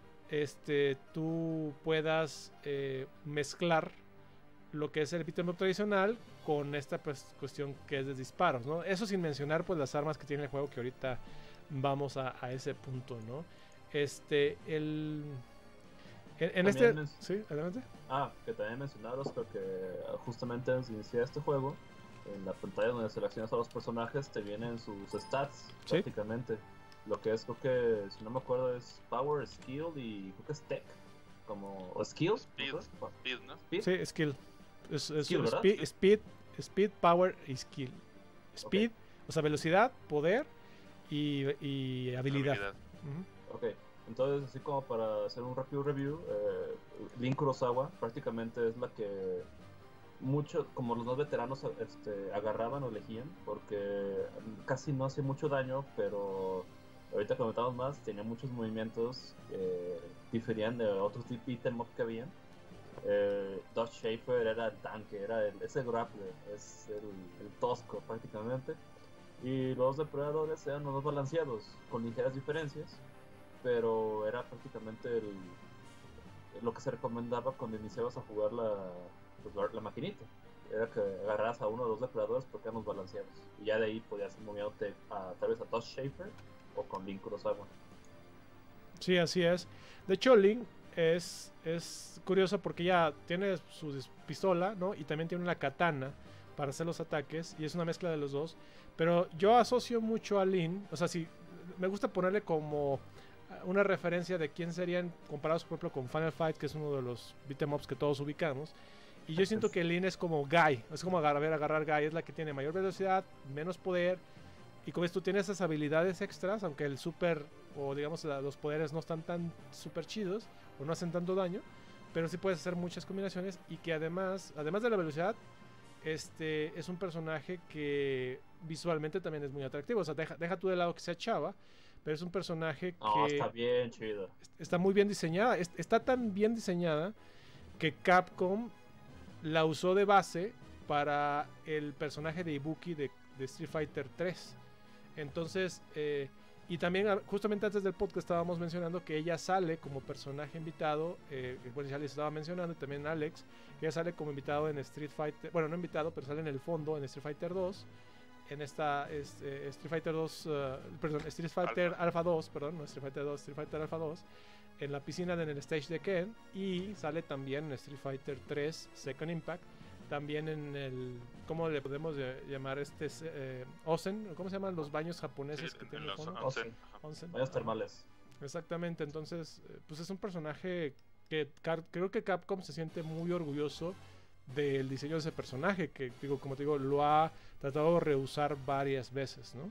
este, tú puedas eh, mezclar lo que es el beat'em up tradicional con esta pues, cuestión que es de disparos, ¿no? Eso sin mencionar pues las armas que tiene el juego, que ahorita vamos a, a ese punto, ¿no? Este, el... En, en este... Men... Sí, adelante. Ah, que también mencionaros, creo que justamente antes de iniciar este juego, en la pantalla donde seleccionas a los personajes, te vienen sus stats, ¿sí? Prácticamente. Lo que es, creo que, si no me acuerdo, es Power, Skill y creo que es Tech. Como... ¿O Skill? Speed, ¿no? Speed, ¿no? Speed. Sí, Skill. Es, es skill speed, speed, speed, Power y Skill. Speed, okay. O sea, velocidad, poder y, y habilidad. habilidad. Uh-huh. Ok, entonces así como para hacer un rápido review, eh, Lin Kurosawa prácticamente es la que mucho, como los más veteranos este, agarraban o elegían, porque casi no hace mucho daño, pero ahorita que comentamos más, tenía muchos movimientos que diferían de otros tipos de item up que habían. Eh, Dodge Schaefer era el tanque, era el, ese grappler, es el, el tosco prácticamente, y los depredadores eran unos balanceados, con ligeras diferencias, pero era prácticamente el, lo que se recomendaba cuando iniciabas a jugar la, pues, la maquinita. Era que agarraras a uno o dos depredadores porque eran los balanceados. Y ya de ahí podías ir moviéndote a, tal vez a Dodge Schaefer o con Lin Kurosawa. Sí, así es. De hecho, Lin es, es curioso porque ya tiene su pistola, ¿no? Y también tiene una katana para hacer los ataques. Y es una mezcla de los dos. Pero yo asocio mucho a Lin. O sea, si me gusta ponerle como una referencia de quién serían comparados por ejemplo con Final Fight, que es uno de los beat'em ups que todos ubicamos, y yo siento que Lin es como Guy, es como agarrar, agarrar Guy, es la que tiene mayor velocidad, menos poder, y como ves tú tienes esas habilidades extras, aunque el super, o digamos los poderes no están tan super chidos, o no hacen tanto daño, pero sí puedes hacer muchas combinaciones, y que además, además de la velocidad, este es un personaje que visualmente también es muy atractivo, o sea, deja, deja tú de lado que sea chava, pero es un personaje que oh, está bien chido. Está muy bien diseñada. Está tan bien diseñada que Capcom la usó de base para el personaje de Ibuki de, de Street Fighter tres. Entonces, eh, y también justamente antes del podcast estábamos mencionando que ella sale como personaje invitado. Eh, bueno, ya les estaba mencionando, y también Alex, que ella sale como invitado en Street Fighter. Bueno, no invitado, pero sale en el fondo en Street Fighter dos. En esta es, eh, Street Fighter dos, uh, perdón, Street Fighter Alpha. Alpha dos, perdón, no Street Fighter dos, Street Fighter Alpha dos, en la piscina en el stage de Ken, y sale también en Street Fighter tres Second Impact, también en el, ¿cómo le podemos llamar este? Eh, Onsen, ¿cómo se llaman los baños japoneses sí, que tienen los Onsen, Onsen. Baños termales. Exactamente, entonces, pues es un personaje que creo que Capcom se siente muy orgulloso del diseño de ese personaje, que digo, como te digo, lo ha tratado de reusar varias veces, ¿no?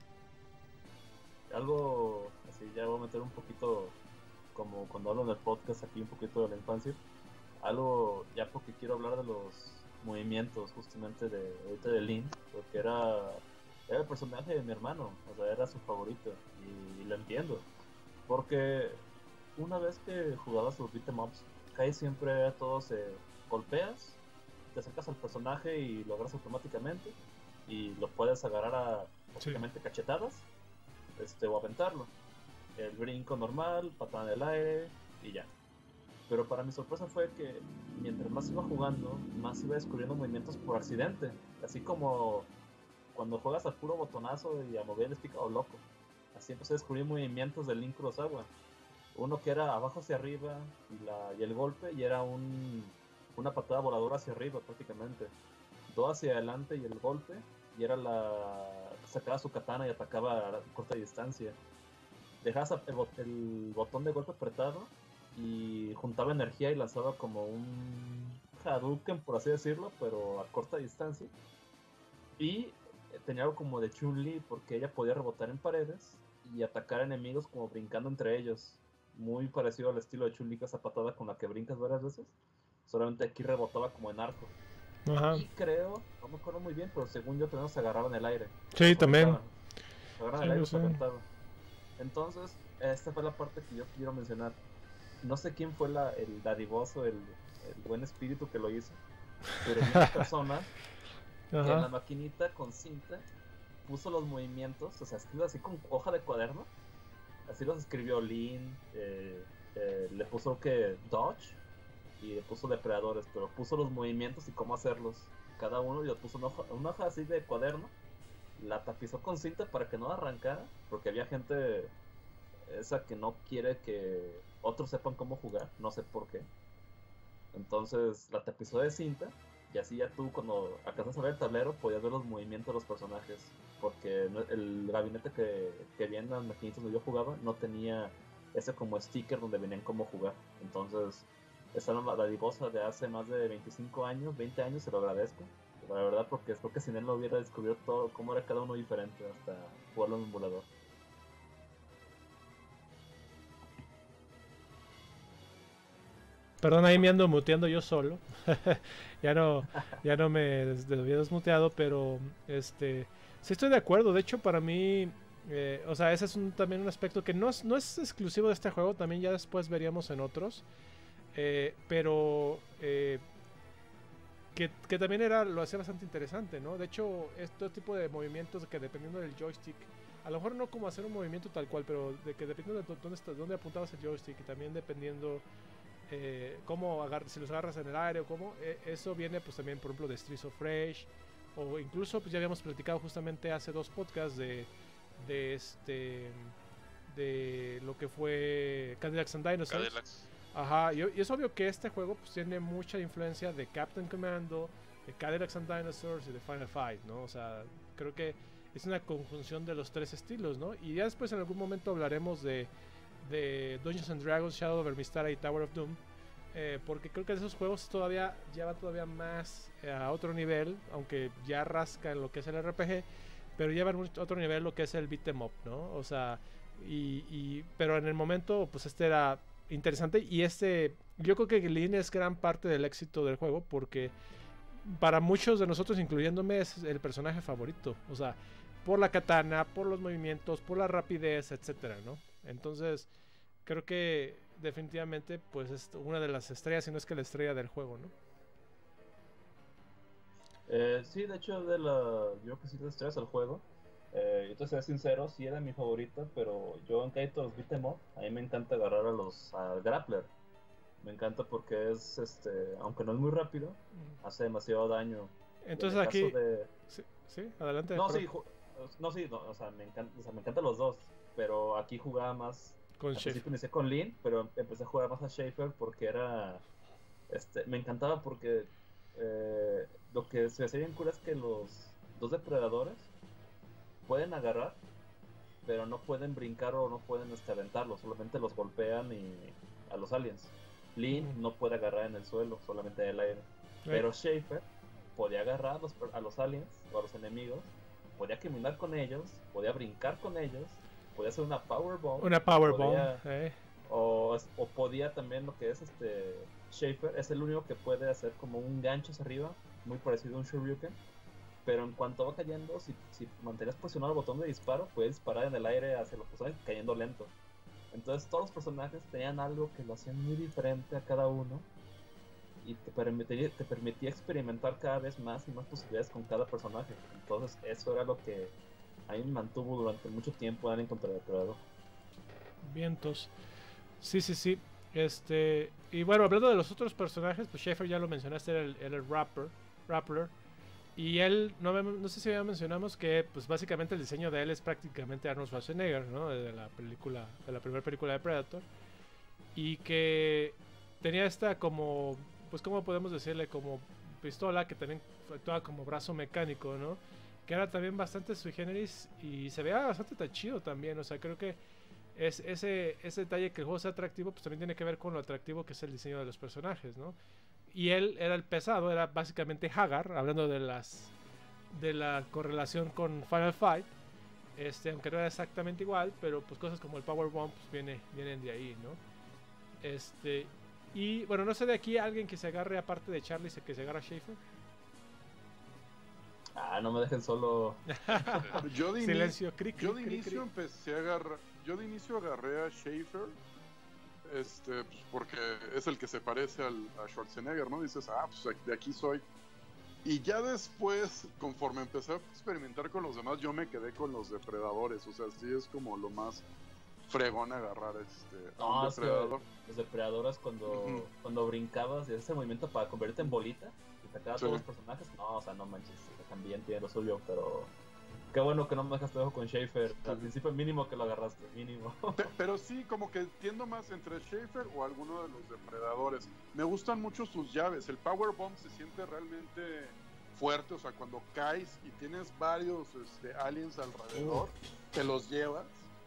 Algo así, ya voy a meter un poquito, como cuando hablo en el podcast aquí, un poquito de la infancia, algo ya porque quiero hablar de los movimientos justamente de ahorita de Lin, porque era, era el personaje de mi hermano, o sea, era su favorito, y, y lo entiendo, porque una vez que jugabas los beat'em ups, casi siempre a todos eh, golpeas, te acercas al personaje y lo agarras automáticamente y lo puedes agarrar a prácticamente sí. cachetadas este, o aventarlo. El brinco normal, patada en el aire y ya. Pero para mi sorpresa fue que mientras más iba jugando, más iba descubriendo movimientos por accidente. Así como cuando juegas al puro botonazo y a mover el picado loco. Así empecé a descubrir movimientos de Lin Kurosawa. Uno que era abajo hacia arriba y, la, y el golpe, y era un... una patada voladora hacia arriba prácticamente, dos hacia adelante y el golpe, y era la sacaba su katana y atacaba a corta distancia. Dejabas el, bot- el botón de golpe apretado y juntaba energía y lanzaba como un Hadouken, por así decirlo, pero a corta distancia. Y tenía algo como de Chun-Li, porque ella podía rebotar en paredes y atacar enemigos como brincando entre ellos. muy parecido al estilo de Chun-Li, esa patada con la que brincas varias veces. Solamente aquí rebotaba como en arco. Ajá. Y creo, no me acuerdo muy bien, pero según yo también se agarraba en el aire. Sí, también. Se agarraba en el aire y se aventaba. Entonces, esta fue la parte que yo quiero mencionar. No sé quién fue la, el dadivoso, el, el buen espíritu que lo hizo, pero vi una persona que en la maquinita con cinta puso los movimientos, o sea, escribió así con hoja de cuaderno, así los escribió Lean, eh, eh, le puso que Dodge y le puso depredadores, pero puso los movimientos y cómo hacerlos, cada uno, y lo puso una hoja, una hoja así de cuaderno, la tapizó con cinta para que no arrancara, porque había gente esa que no quiere que otros sepan cómo jugar, no sé por qué. Entonces la tapizó de cinta y así ya tú cuando alcanzas a ver el tablero podías ver los movimientos de los personajes, porque el gabinete que, que había en las maquinitas donde yo jugaba no tenía ese como sticker donde venían cómo jugar. Entonces esa era la divosa de hace más de veinticinco años, veinte años, se lo agradezco, la verdad, porque creo que sin él no hubiera descubierto todo, cómo era cada uno diferente hasta jugarlo en un emulador. Perdón, ahí me ando muteando yo solo. ya no ya no me des había desmuteado, pero este sí estoy de acuerdo. De hecho, para mí, eh, o sea, ese es un, también un aspecto que no es, no es exclusivo de este juego. También ya después veríamos en otros. Eh, pero eh, que, que también era lo hacía bastante interesante, ¿no? De hecho, este tipo de movimientos que dependiendo del joystick, a lo mejor no como hacer un movimiento tal cual, pero de que dependiendo de dónde, está, dónde apuntabas el joystick y también dependiendo Eh, cómo agar si los agarras en el aire o cómo, eh, eso viene pues también por ejemplo de Streets of Rage, o incluso pues ya habíamos platicado justamente hace dos podcasts de de este de lo que fue Cadillacs and Dinosaurs. Cadillacs. Ajá, y, y es obvio que este juego pues tiene mucha influencia de Captain Commando, de Cadillacs and Dinosaurs y de Final Fight, ¿no? O sea, creo que es una conjunción de los tres estilos, ¿no? Y ya después en algún momento hablaremos de de Dungeons and Dragons, Shadow of Mystara y Tower of Doom, eh, porque creo que esos juegos todavía llevan todavía más eh, a otro nivel, aunque ya rasca en lo que es el R P G, pero llevan a otro nivel lo que es el beat 'em up, ¿no? O sea, y, y pero en el momento pues este era interesante, y este yo creo que Lin es gran parte del éxito del juego, porque para muchos de nosotros, incluyéndome, es el personaje favorito, o sea, por la katana, por los movimientos, por la rapidez, etcétera, ¿no? Entonces, creo que definitivamente pues es una de las estrellas, si no es que la estrella del juego, ¿no? Eh, sí, de hecho, de la, yo que sí de estrellas del juego. Eh, yo te soy sincero, sí era mi favorita, pero yo en Kaito los beat 'em up, a mí me encanta agarrar a los a grappler. Me encanta porque es, este, aunque no es muy rápido, hace demasiado daño. Entonces en aquí, de... sí, sí, adelante. No, sí, no, sí, no, o sea, me encanta, o sea, me encantan los dos, pero aquí jugaba más. Con al Schaefer. principio inicié con Lin, pero empecé a jugar más a Schaefer porque era, este, me encantaba porque eh, lo que se hacía bien cool es que los dos depredadores pueden agarrar, pero no pueden brincar o no pueden este, aventarlos, solamente los golpean y a los aliens. Lin mm. no puede agarrar en el suelo, solamente en el aire. Sí. Pero Schaefer podía agarrar a los, a los aliens o a los enemigos, podía caminar con ellos, podía brincar con ellos, podía hacer una powerbomb. Una powerbomb, eh. o, o podía también lo que es este Schaefer, es el único que puede hacer como un gancho hacia arriba, muy parecido a un Shoryuken. Pero en cuanto va cayendo, si, si mantenías presionado el botón de disparo, puedes disparar en el aire hacia los personajes cayendo lento. Entonces todos los personajes tenían algo que lo hacían muy diferente a cada uno y te permitía, te permitía experimentar cada vez más y más posibilidades con cada personaje. Entonces eso era lo que a mí me mantuvo durante mucho tiempo en contra el Depredador. Vientos. Sí, sí, sí. Este, y bueno, hablando de los otros personajes, pues Schaefer ya lo mencionaste, era el, era el Rapper, Rappler. Y él, no, no sé si ya mencionamos que pues básicamente el diseño de él es prácticamente Arnold Schwarzenegger, ¿no? De la película, de la primera película de Predator. Y que tenía esta como, pues cómo podemos decirle, como pistola que también actuaba como brazo mecánico, ¿no? Que era también bastante sui generis y se veía bastante tan chido también, o sea, creo que es ese, ese detalle que el juego sea atractivo, pues también tiene que ver con lo atractivo que es el diseño de los personajes, ¿no? Y él era el pesado, era básicamente Hagar, hablando de las de la correlación con Final Fight, este, aunque no era exactamente igual, pero pues cosas como el Powerbomb pues viene, vienen de ahí, ¿no? Este, y bueno, no sé de aquí alguien que se agarre, aparte de Charlie, que se agarra a Schaefer. Ah, no me dejen solo. Yo de, Silencio, cri, cri, yo de cri, inicio cri. empecé a agarrar. Yo de inicio agarré a Schaefer. Este, pues porque es el que se parece al, a Schwarzenegger, ¿no? Dices, ah, pues de aquí soy. Y ya después, conforme empecé a experimentar con los demás, yo me quedé con los depredadores. O sea, sí es como lo más fregón agarrar este, a No, un es que depredador. los depredadores cuando, Ujú. cuando brincabas y haces ese movimiento para convertirte en bolita y sacar a Sí. todos los personajes, no, o sea, no manches, o sea, también tiene lo suyo, pero qué bueno que no me dejaste dejo con Schaefer. Al Ujú. principio mínimo que lo agarraste, mínimo. Pe- Pero sí, como que tiendo más entre Schaefer o alguno de los depredadores. Me gustan mucho sus llaves. El Power Bomb se siente realmente fuerte. O sea, cuando caes y tienes varios este, aliens alrededor, te los llevas.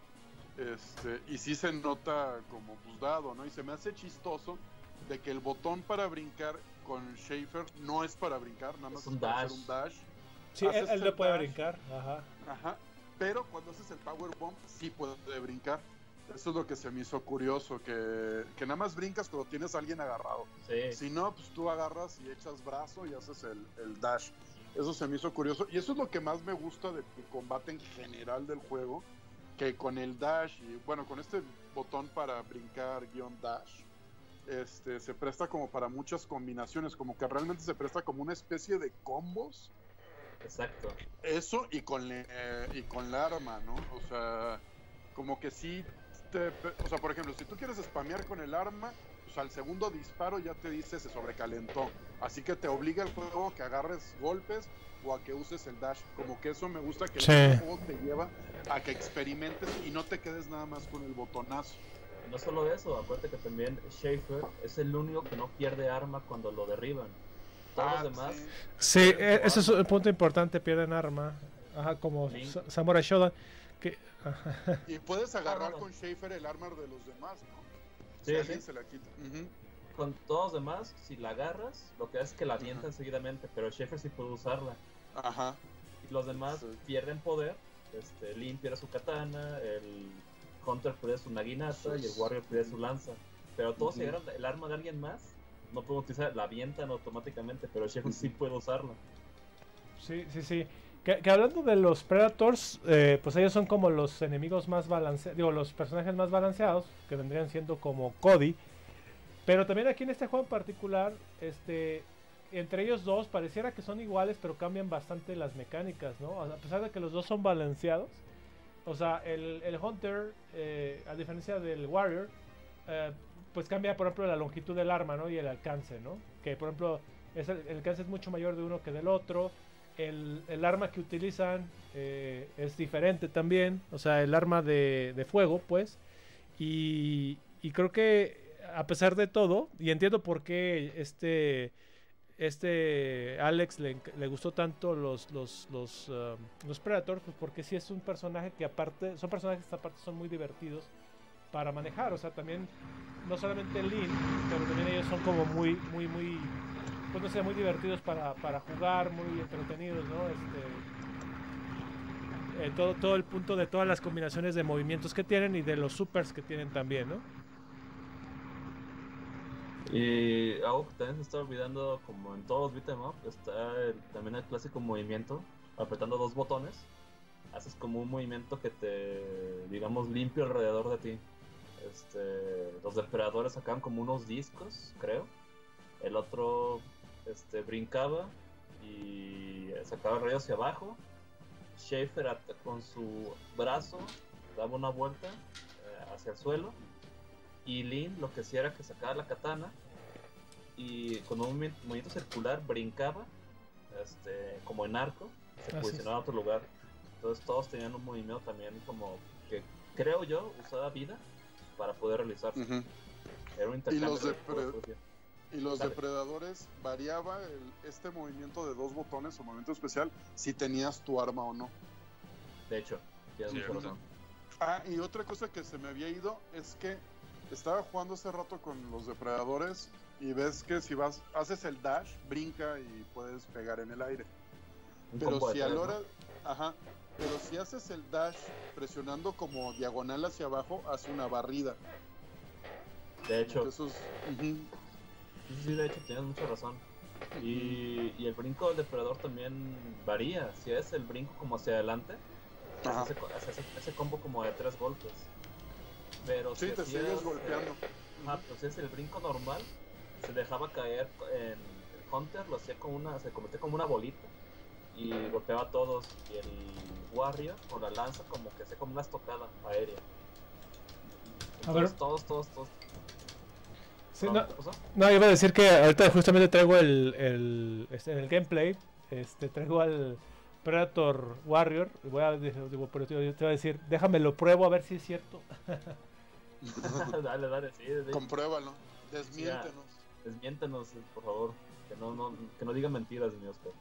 Este, y sí se nota como pues dado, ¿no? Y se me hace chistoso de que el botón para brincar con Schaefer no es para brincar, nada más Es un es para dash. hacer un dash. Sí, él, Haces él no el puede dash. brincar. Ajá. Ajá. Pero cuando haces el Power Bomb, sí puede brincar. Eso es lo que se me hizo curioso, que, que nada más brincas cuando tienes a alguien agarrado. Sí, Si no, pues tú agarras y echas brazo y haces el, el dash. Eso se me hizo curioso. Y eso es lo que más me gusta del combate en general del juego. Que con el dash y bueno, con este botón para brincar guión dash, este, se presta como para muchas combinaciones. Como que realmente se presta como una especie de combos. exacto. Eso y con, le, y con la arma, ¿no? O sea, como que sí te... O sea, por ejemplo, si tú quieres spamear con el arma, pues al segundo disparo ya te dice se sobrecalentó. Así que te obliga el juego a que agarres golpes o a que uses el dash. Como que eso me gusta, que Sí. el juego te lleva a que experimentes y no te quedes nada más con el botonazo. No solo eso, acuérdate que también Schaefer es el único que no pierde arma cuando lo derriban. Todos Ah, los demás, sí. Sí, Pierden eh, su eso es arma. un punto importante, pierden arma. Ajá, como Link. Sa- Samurai Shodown. Que, ajá. Y puedes agarrar no, no. con Schaefer el arma de los demás, ¿no? Sí, si alguien sí. se la quita. Ujú. con todos los demás, si la agarras, lo que hace es que la avientan Ajá. seguidamente, pero Schaefer sí puede usarla. Ajá. Y los demás Sí. pierden poder. Este, Lin pierde su katana, el Hunter pierde su naginata y el Warrior pierde su lanza. Pero todos si Ujú. agarran el arma de alguien más, no pueden utilizar, la avientan automáticamente, pero Schaefer sí puede usarla. Sí, sí, sí. Que, que hablando de los Predators, eh, pues ellos son como los enemigos más balanceados, digo, los personajes más balanceados, que vendrían siendo como Cody. Pero también aquí en este juego en particular, este, entre ellos dos pareciera que son iguales, pero cambian bastante las mecánicas, ¿no? A pesar de que los dos son balanceados. O sea, el, el Hunter, eh, a diferencia del Warrior, eh, pues cambia, por ejemplo, la longitud del arma, ¿no? Y el alcance, ¿no? Que, por ejemplo, es el, el alcance es mucho mayor de uno que del otro. El, el arma que utilizan eh, es diferente también. O sea, el arma de, de fuego, pues. Y, y creo que, a pesar de todo, y entiendo por qué este... Este Alex le, le gustó tanto los los los, um, los Predators, pues porque sí es un personaje que aparte son personajes que aparte son muy divertidos para manejar, o sea, también no solamente Lin, pero también ellos son como muy muy muy pues no sé, muy divertidos para, para jugar, muy entretenidos, ¿no? Este eh, todo todo el punto de todas las combinaciones de movimientos que tienen y de los supers que tienen también, ¿no? Y algo que también se está olvidando, como en todos los beat'em up, está el- también el clásico movimiento, apretando dos botones, haces como un movimiento que te, digamos, limpia alrededor de ti. Este, los depredadores sacaban como unos discos, creo. El otro este, brincaba y sacaba rayos hacia abajo. Schaefer at- con su brazo daba una vuelta eh, hacia el suelo. Y Lin lo que hacía era que sacaba la katana y con un movimiento, movimiento circular brincaba, este, como en arco, se Así posicionaba en otro lugar. Entonces todos tenían un movimiento también como que, creo yo, usaba vida para poder realizarse. Ujú. Era un intercambio. los de depre- poder. Y los Dale. depredadores variaba el- este movimiento de dos botones o movimiento especial si tenías tu arma o no. De hecho, tienes mucha Cierto. razón. Ah, y otra cosa que se me había ido es que estaba jugando hace rato con los depredadores y ves que si vas, haces el dash, brinca y puedes pegar en el aire. Un Pero combo de si a tres, la ¿no? hora, ajá, pero si haces el dash presionando como diagonal hacia abajo, hace una barrida. De hecho, Eso es, ujú. sí, sí, de hecho tienes mucha razón. Y, y el brinco del depredador también varía. Si es el brinco como hacia adelante, Ajá. hace, hace ese, ese combo como de tres golpes. Pero Sí, si te hacías, sigues golpeando. eh, ajá, pero si es el brinco normal, se dejaba caer en el Hunter, lo hacía como una, se convertía como una bolita y golpeaba a todos. Y el Warrior con la lanza como que hacía como una estocada aérea. A ver. Entonces todos, todos, todos. Sí, ¿No? no, ¿Qué pasó? no, iba a decir que ahorita justamente traigo el, el, este, en el gameplay, este, traigo al Predator Warrior. Y voy a, digo, pero te, te voy a decir, déjame lo pruebo a ver si es cierto. Dale, dale, sí, sí. Compruébalo. Desmiéntenos. Desmiéntenos, por favor. Que no, no, que no digan mentiras, mi Oscar.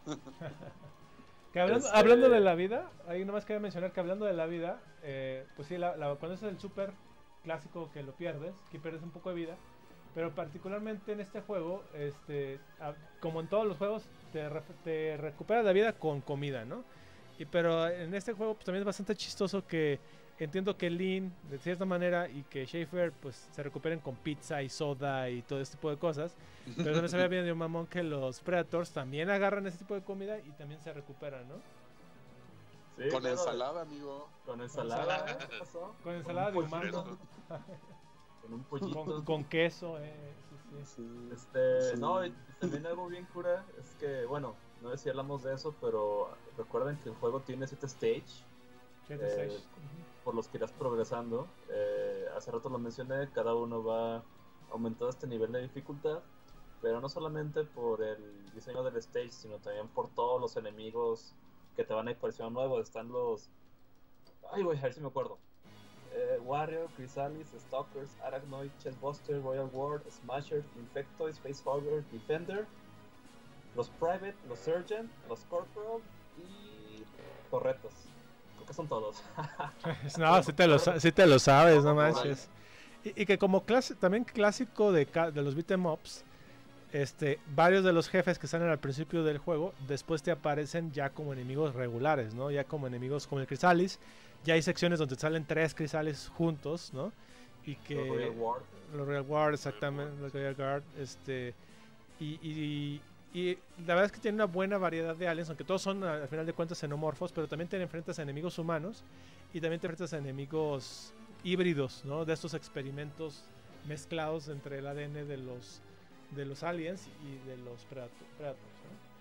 Que hablando, Este- hablando de la vida, ahí nomás quería mencionar que hablando de la vida, eh, pues sí, la, la- cuando es el super clásico que lo pierdes, que pierdes un poco de vida, pero particularmente en este juego, este, a- como en todos los juegos, te, re- te recuperas la vida con comida, ¿no? Y, pero en este juego pues, también es bastante chistoso que entiendo que Lynn, de cierta manera, y que Schaefer pues se recuperen con pizza y soda y todo este tipo de cosas. Pero también se ve bien de un mamón que los Predators también agarran ese tipo de comida y también se recuperan, ¿no? Sí, Con claro, ensalada, amigo. Con ensalada, ensalada. ¿eh? ¿Qué pasó? Con ensalada de un humano. pollito, Con un pollito. Con, con queso, eh. Sí, sí. Sí. Este, Sí. no, y también algo bien cura es que, bueno, no sé si hablamos de eso, pero recuerden que el juego tiene siete stage Siete, Eh, seis. por los que irás progresando. Eh, hace rato lo mencioné, cada uno va aumentando este nivel de dificultad, pero no solamente por el diseño del stage, sino también por todos los enemigos que te van a ir pareciendo nuevos. Están los... Ay, voy a ver si me acuerdo. Eh, Warrior, Chrysalis, Stalkers, Arachnoid, Chestbuster, Royal Ward, Smasher, Infectoid, Facehugger, Defender, los Private, los Surgeon, los Corporal y Torretos. Creo que son todos. No, sí te lo, sa- sí te lo sabes, no manches. Y, y que como clase, también clásico de, ca- de los beat'em ups, este, varios de los jefes que salen al principio del juego, después te aparecen ya como enemigos regulares, ¿no? Ya como enemigos como el Chrysalis. Ya hay secciones donde salen tres Chrysalis juntos, ¿no? Y que... Los Royal Ward. Los Royal Guard, exactamente, los Royal Guard, este... Y, y, y la verdad es que tiene una buena variedad de aliens, aunque todos son al final de cuentas xenomorfos, pero también te enfrentas a enemigos humanos y también te enfrentas a enemigos híbridos, ¿no? De estos experimentos mezclados entre el A D N de los de los aliens y de los predator, predators, ¿no?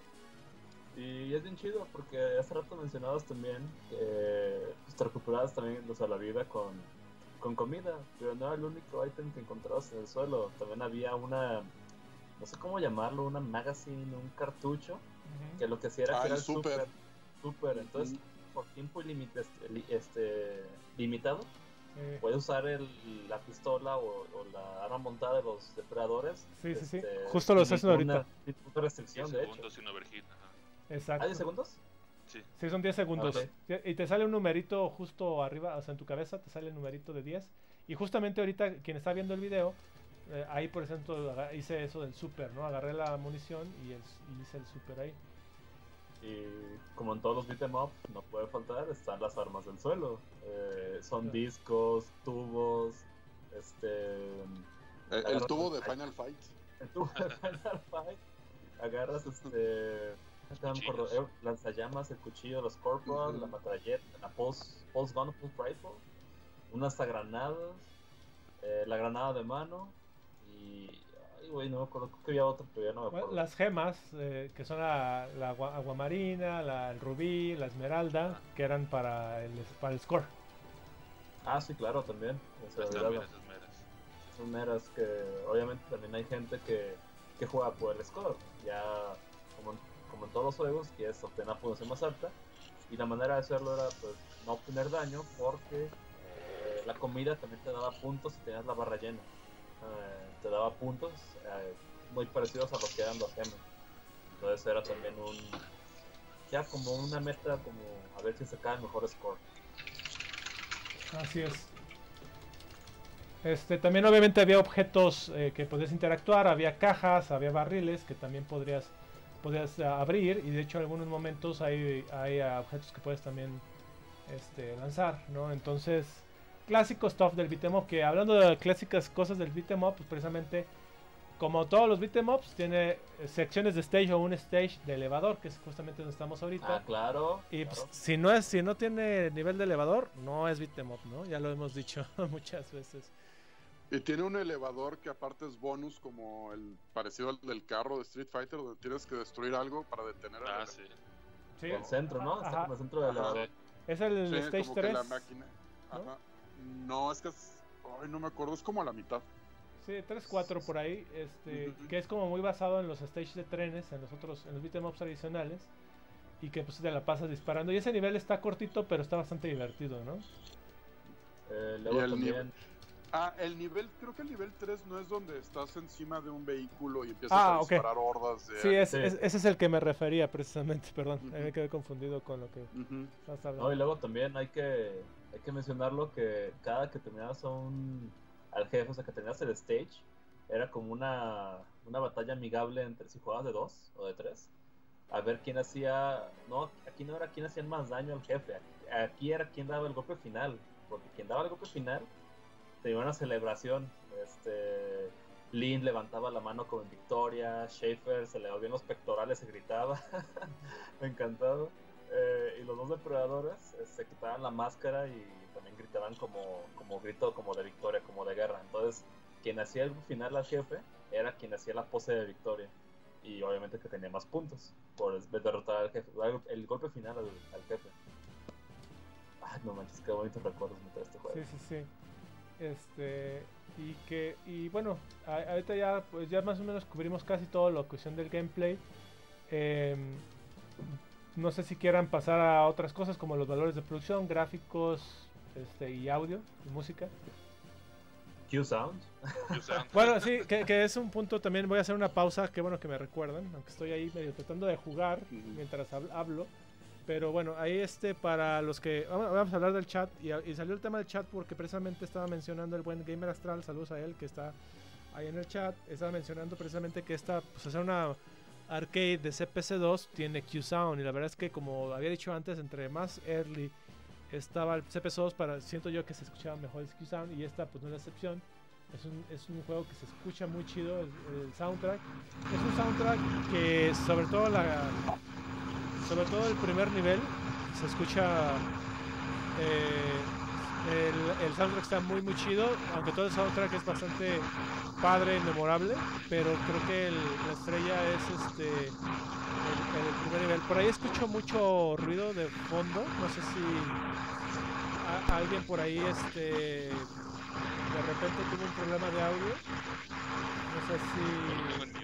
Y es bien chido porque hace rato mencionabas también que pues, te recuperabas también, o sea, la vida con, con comida, pero no era el único ítem que encontrabas en el suelo. También había una, no sé cómo llamarlo, una magazine, un cartucho, que lo que hacía era Ah, que era el super. super, super. Entonces, Ujú. por tiempo ilimit- este, li- este, limitado, Eh, puedes usar el, la pistola o, o la arma montada de los depredadores. Sí, sí, sí. este, Justo lo sin estás haciendo ninguna- ahorita. sin ninguna restricción, diez de hecho. segundos sin overheat. Ajá. exacto. ¿Ah, diez segundos? Sí. Sí, son diez segundos. Ok. Y te sale un numerito justo arriba, o sea, en tu cabeza te sale el numerito de diez. Y justamente ahorita, quien está viendo el video, eh, ahí por ejemplo aga- hice eso del super, ¿no? Agarré la munición y, el, y hice el super ahí. Y como en todos los beat'em up, no puede faltar, están las armas del suelo. Eh, son Claro. discos, tubos, este... El, el tubo de Final Fight. El tubo de Final Fight. Agarras este... no me acuerdo, Cuchillos. eh, lanzallamas, el cuchillo, los corporal, Ujú. la metralleta, la pulse, pulse gun, pulse rifle, unas granadas, eh, la granada de mano y... Ay, güey, no me acuerdo, creo que había otro, pero ya no me Bueno, acuerdo. las gemas, eh, que son la, la agua- aguamarina, la, el rubí, la esmeralda, que eran para el, para el score. Ah, sí, claro, también. Se me Están olvidaba. bien esas meras. Son meras que obviamente también hay gente que, que juega por el score, ya como en, como en todos los juegos, que es obtener la puntuación más alta, y la manera de hacerlo era pues no obtener daño porque eh, la comida también te daba puntos si tenías la barra llena. Eh, te daba puntos eh, muy parecidos a lo que eran los gemas. Entonces era también un ya como una meta como a ver si se cae el mejor score. Así es. Este, también obviamente había objetos eh, que podías interactuar, había cajas, había barriles que también podrías, podrías uh, abrir, y de hecho en algunos momentos hay, hay uh, objetos que puedes también este, lanzar, ¿no? Entonces clásico stuff del beat'em up, que hablando de clásicas cosas del beat'em up, pues precisamente como todos los beat'em ups tiene secciones de stage o un stage de elevador, que es justamente donde estamos ahorita. Ah, claro. Y claro. Pues, si no es si no tiene nivel de elevador, no es beat'em up, ¿no? Ya lo hemos dicho muchas veces. Y tiene un elevador que aparte es bonus, como el parecido al del carro de Street Fighter, donde tienes que destruir algo para detener Ah, el sí. Sí. El centro, ¿no? Está Ajá. como el centro del elevador. Es el Sí, stage como que tres. la máquina. Ajá. No, es que es... Ay, no me acuerdo, es como a la mitad. Sí, tres cuatro por ahí, este, Uh-huh. que es como muy basado en los stages de trenes, en los otros, en los beat'em ups tradicionales, y que pues te la pasas disparando. Y ese nivel está cortito, pero está bastante divertido, ¿no? Eh, luego Y el también... nivel- Ah, el nivel, creo que el nivel tres no es donde estás encima de un vehículo y empiezas Ah, a ok. disparar hordas de... Sí, es, Sí. es- ese es el que me refería precisamente, perdón, Ujú. ahí me quedé confundido con lo que Ujú. estabas No, y hablando. luego también hay que, hay que mencionarlo que cada que terminabas a un, al jefe, o sea, que tenías el stage, era como una, una batalla amigable entre si jugabas de dos o de tres. A ver quién hacía... No, aquí no era quién hacía más daño al jefe, aquí era quién daba el golpe final, porque quien daba el golpe final tenía una celebración. Este, Lynn levantaba la mano como en victoria, Schaefer se le volvían los pectorales, se gritaba, encantado. Eh, y los dos depredadores eh, se quitaban la máscara y también gritaban como, como grito como de victoria, como de guerra. Entonces, quien hacía el final al jefe era quien hacía la pose de victoria. Y obviamente que tenía más puntos por derrotar al jefe, el golpe final al, al jefe. Ay, no manches, qué bonitos recuerdos me trae este juego. Sí, sí, sí. Este, y que, y bueno, a- ahorita ya, pues ya más o menos cubrimos casi toda la cuestión del gameplay. Em, no sé si quieran pasar a otras cosas como los valores de producción, gráficos, este, y audio, y música. Q-Sound. Q-Sound. Bueno, sí, que, que es un punto también. Voy a hacer una pausa, qué bueno que me recuerdan, aunque estoy ahí medio tratando de jugar mientras hab- hablo. Pero bueno, ahí este para los que... Vamos, vamos a hablar del chat. Y, y salió el tema del chat porque precisamente estaba mencionando el buen Gamer Astral. Saludos a él que está ahí en el chat. Estaba mencionando precisamente que esta, pues hacer una arcade de C P C dos tiene Q-Sound. Y la verdad es que como había dicho antes, entre más early estaba el C P C dos, para, siento yo que se escuchaba mejor el Q-Sound. Y esta pues no es la excepción. Es un, es un juego que se escucha muy chido, el, el soundtrack. Es un soundtrack que sobre todo la... Sobre todo el primer nivel se escucha eh, el, el soundtrack está muy muy chido, aunque todo el soundtrack es bastante padre y memorable, pero creo que el, la estrella es este el, el primer nivel. Por ahí escucho mucho ruido de fondo, no sé si a, alguien por ahí este de repente tuvo un problema de audio, no sé si...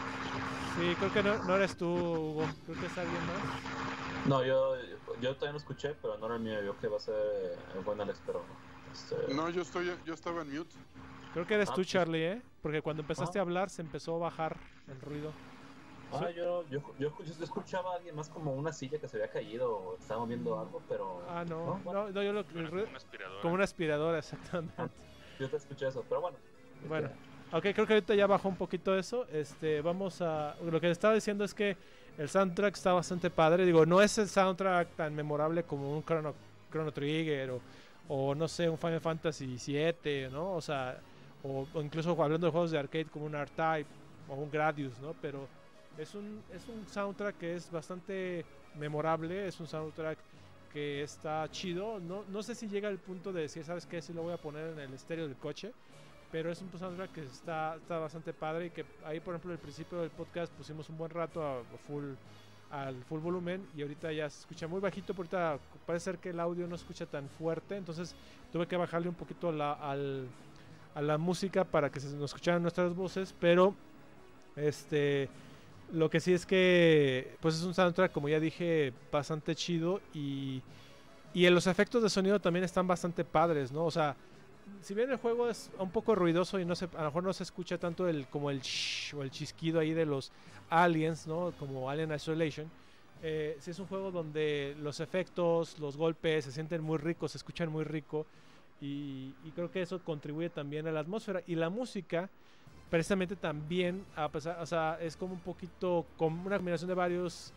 Sí, creo que no, no eres tú, Hugo. Creo que es alguien más. No, yo, yo todavía no escuché, pero no era el mío. Yo creo que va a ser el buen Alex, pero... Este... No, yo estoy, yo estaba en mute. Creo que eres Ah, tú, sí. Charlie, ¿eh? Porque cuando empezaste Ah. a hablar se empezó a bajar el ruido. Ah, Sí. yo, yo, yo, yo escuchaba a alguien más como una silla que se había caído o estaba moviendo algo, pero... Ah, no. No, bueno, No, no, yo lo... el Como ruido- una aspiradora. como una aspiradora, exactamente. yo te escuché eso, pero bueno. Bueno. Ok, creo que ahorita ya bajó un poquito eso. Este, vamos a... Lo que estaba diciendo es que el soundtrack está bastante padre. Digo, no es el soundtrack tan memorable como un Chrono, Chrono Trigger o, o no sé, un Final Fantasy siete, ¿no? O sea, o, o incluso hablando de juegos de arcade como un R-Type o un Gradius, ¿no? Pero es un, es un soundtrack que es bastante memorable. Es un soundtrack que está chido. No, no sé si llega al punto de decir, ¿sabes qué? Si lo voy a poner en el estéreo del coche. Pero es un soundtrack que está, está bastante padre y que ahí, por ejemplo, al principio del podcast pusimos un buen rato a full, al full volumen y ahorita ya se escucha muy bajito, porque ahorita parece ser que el audio no escucha tan fuerte, entonces tuve que bajarle un poquito la, al, a la música para que se nos escucharan nuestras voces, pero este... Lo que sí es que pues es un soundtrack, como ya dije, bastante chido y, y en los efectos de sonido también están bastante padres, ¿no? O sea, si bien el juego es un poco ruidoso y no se, a lo mejor no se escucha tanto el como el shh o el chisquido ahí de los aliens, ¿no? Como Alien Isolation. Eh, sí es un juego donde los efectos, los golpes se sienten muy ricos, se escuchan muy rico y, y creo que eso contribuye también a la atmósfera y la música. Precisamente también, a pesar, o sea, es como un poquito, como una combinación de varios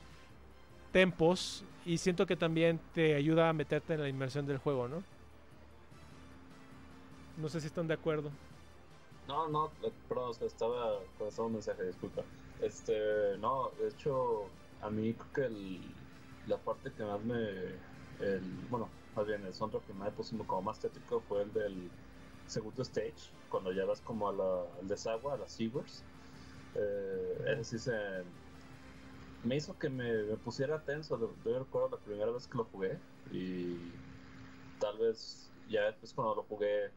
tempos y siento que también te ayuda a meterte en la inmersión del juego, ¿no? No sé si están de acuerdo. No, no, perdón, o sea, estaba contestando un mensaje, disculpa. Este, no, de hecho, a mí creo que el, la parte que más me, el, bueno, más bien el soundtrack que me puso como más tétrico fue el del segundo stage, cuando ya vas como a la, al desagüe, a las sewers. Eh, ese sí se, me hizo que me, me pusiera tenso. Yo recuerdo la primera vez que lo jugué y tal vez ya después cuando lo jugué,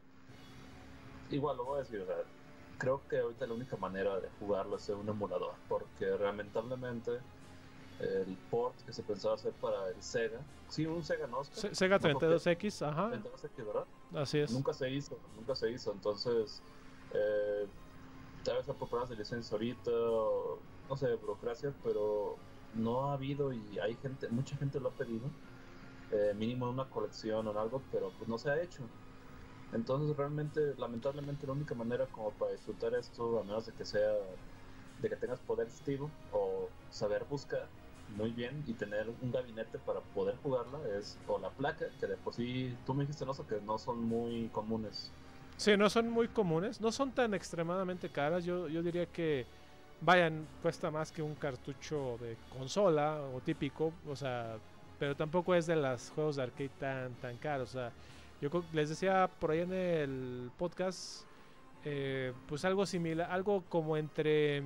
igual lo voy a decir, o sea, creo que ahorita la única manera de jugarlo es en un emulador, porque lamentablemente el port que se pensaba hacer para el Sega, sí, un Sega no, Oscar, Se- Sega no treinta y dos X, ajá, treinta y dos X, ¿verdad? así es. Nunca se hizo, nunca se hizo, entonces eh, tal vez a por problemas de licencia ahorita, o, no sé, burocracia, pero no ha habido y hay gente, mucha gente lo ha pedido, eh, mínimo en una colección o en algo, pero pues no se ha hecho. Entonces realmente, lamentablemente la única manera como para disfrutar esto, a menos de que sea, de que tengas poder adquisitivo o saber buscar muy bien y tener un gabinete para poder jugarla, es o la placa, que de por sí, tú me dijiste, Noso, que no son muy comunes. Sí, no son muy comunes, no son tan extremadamente caras. Yo, yo diría que, vayan, cuesta más que un cartucho de consola o típico, o sea, pero tampoco es de los juegos de arcade tan, tan caros. O sea, yo co- les decía por ahí en el podcast, eh, pues algo similar, algo como entre,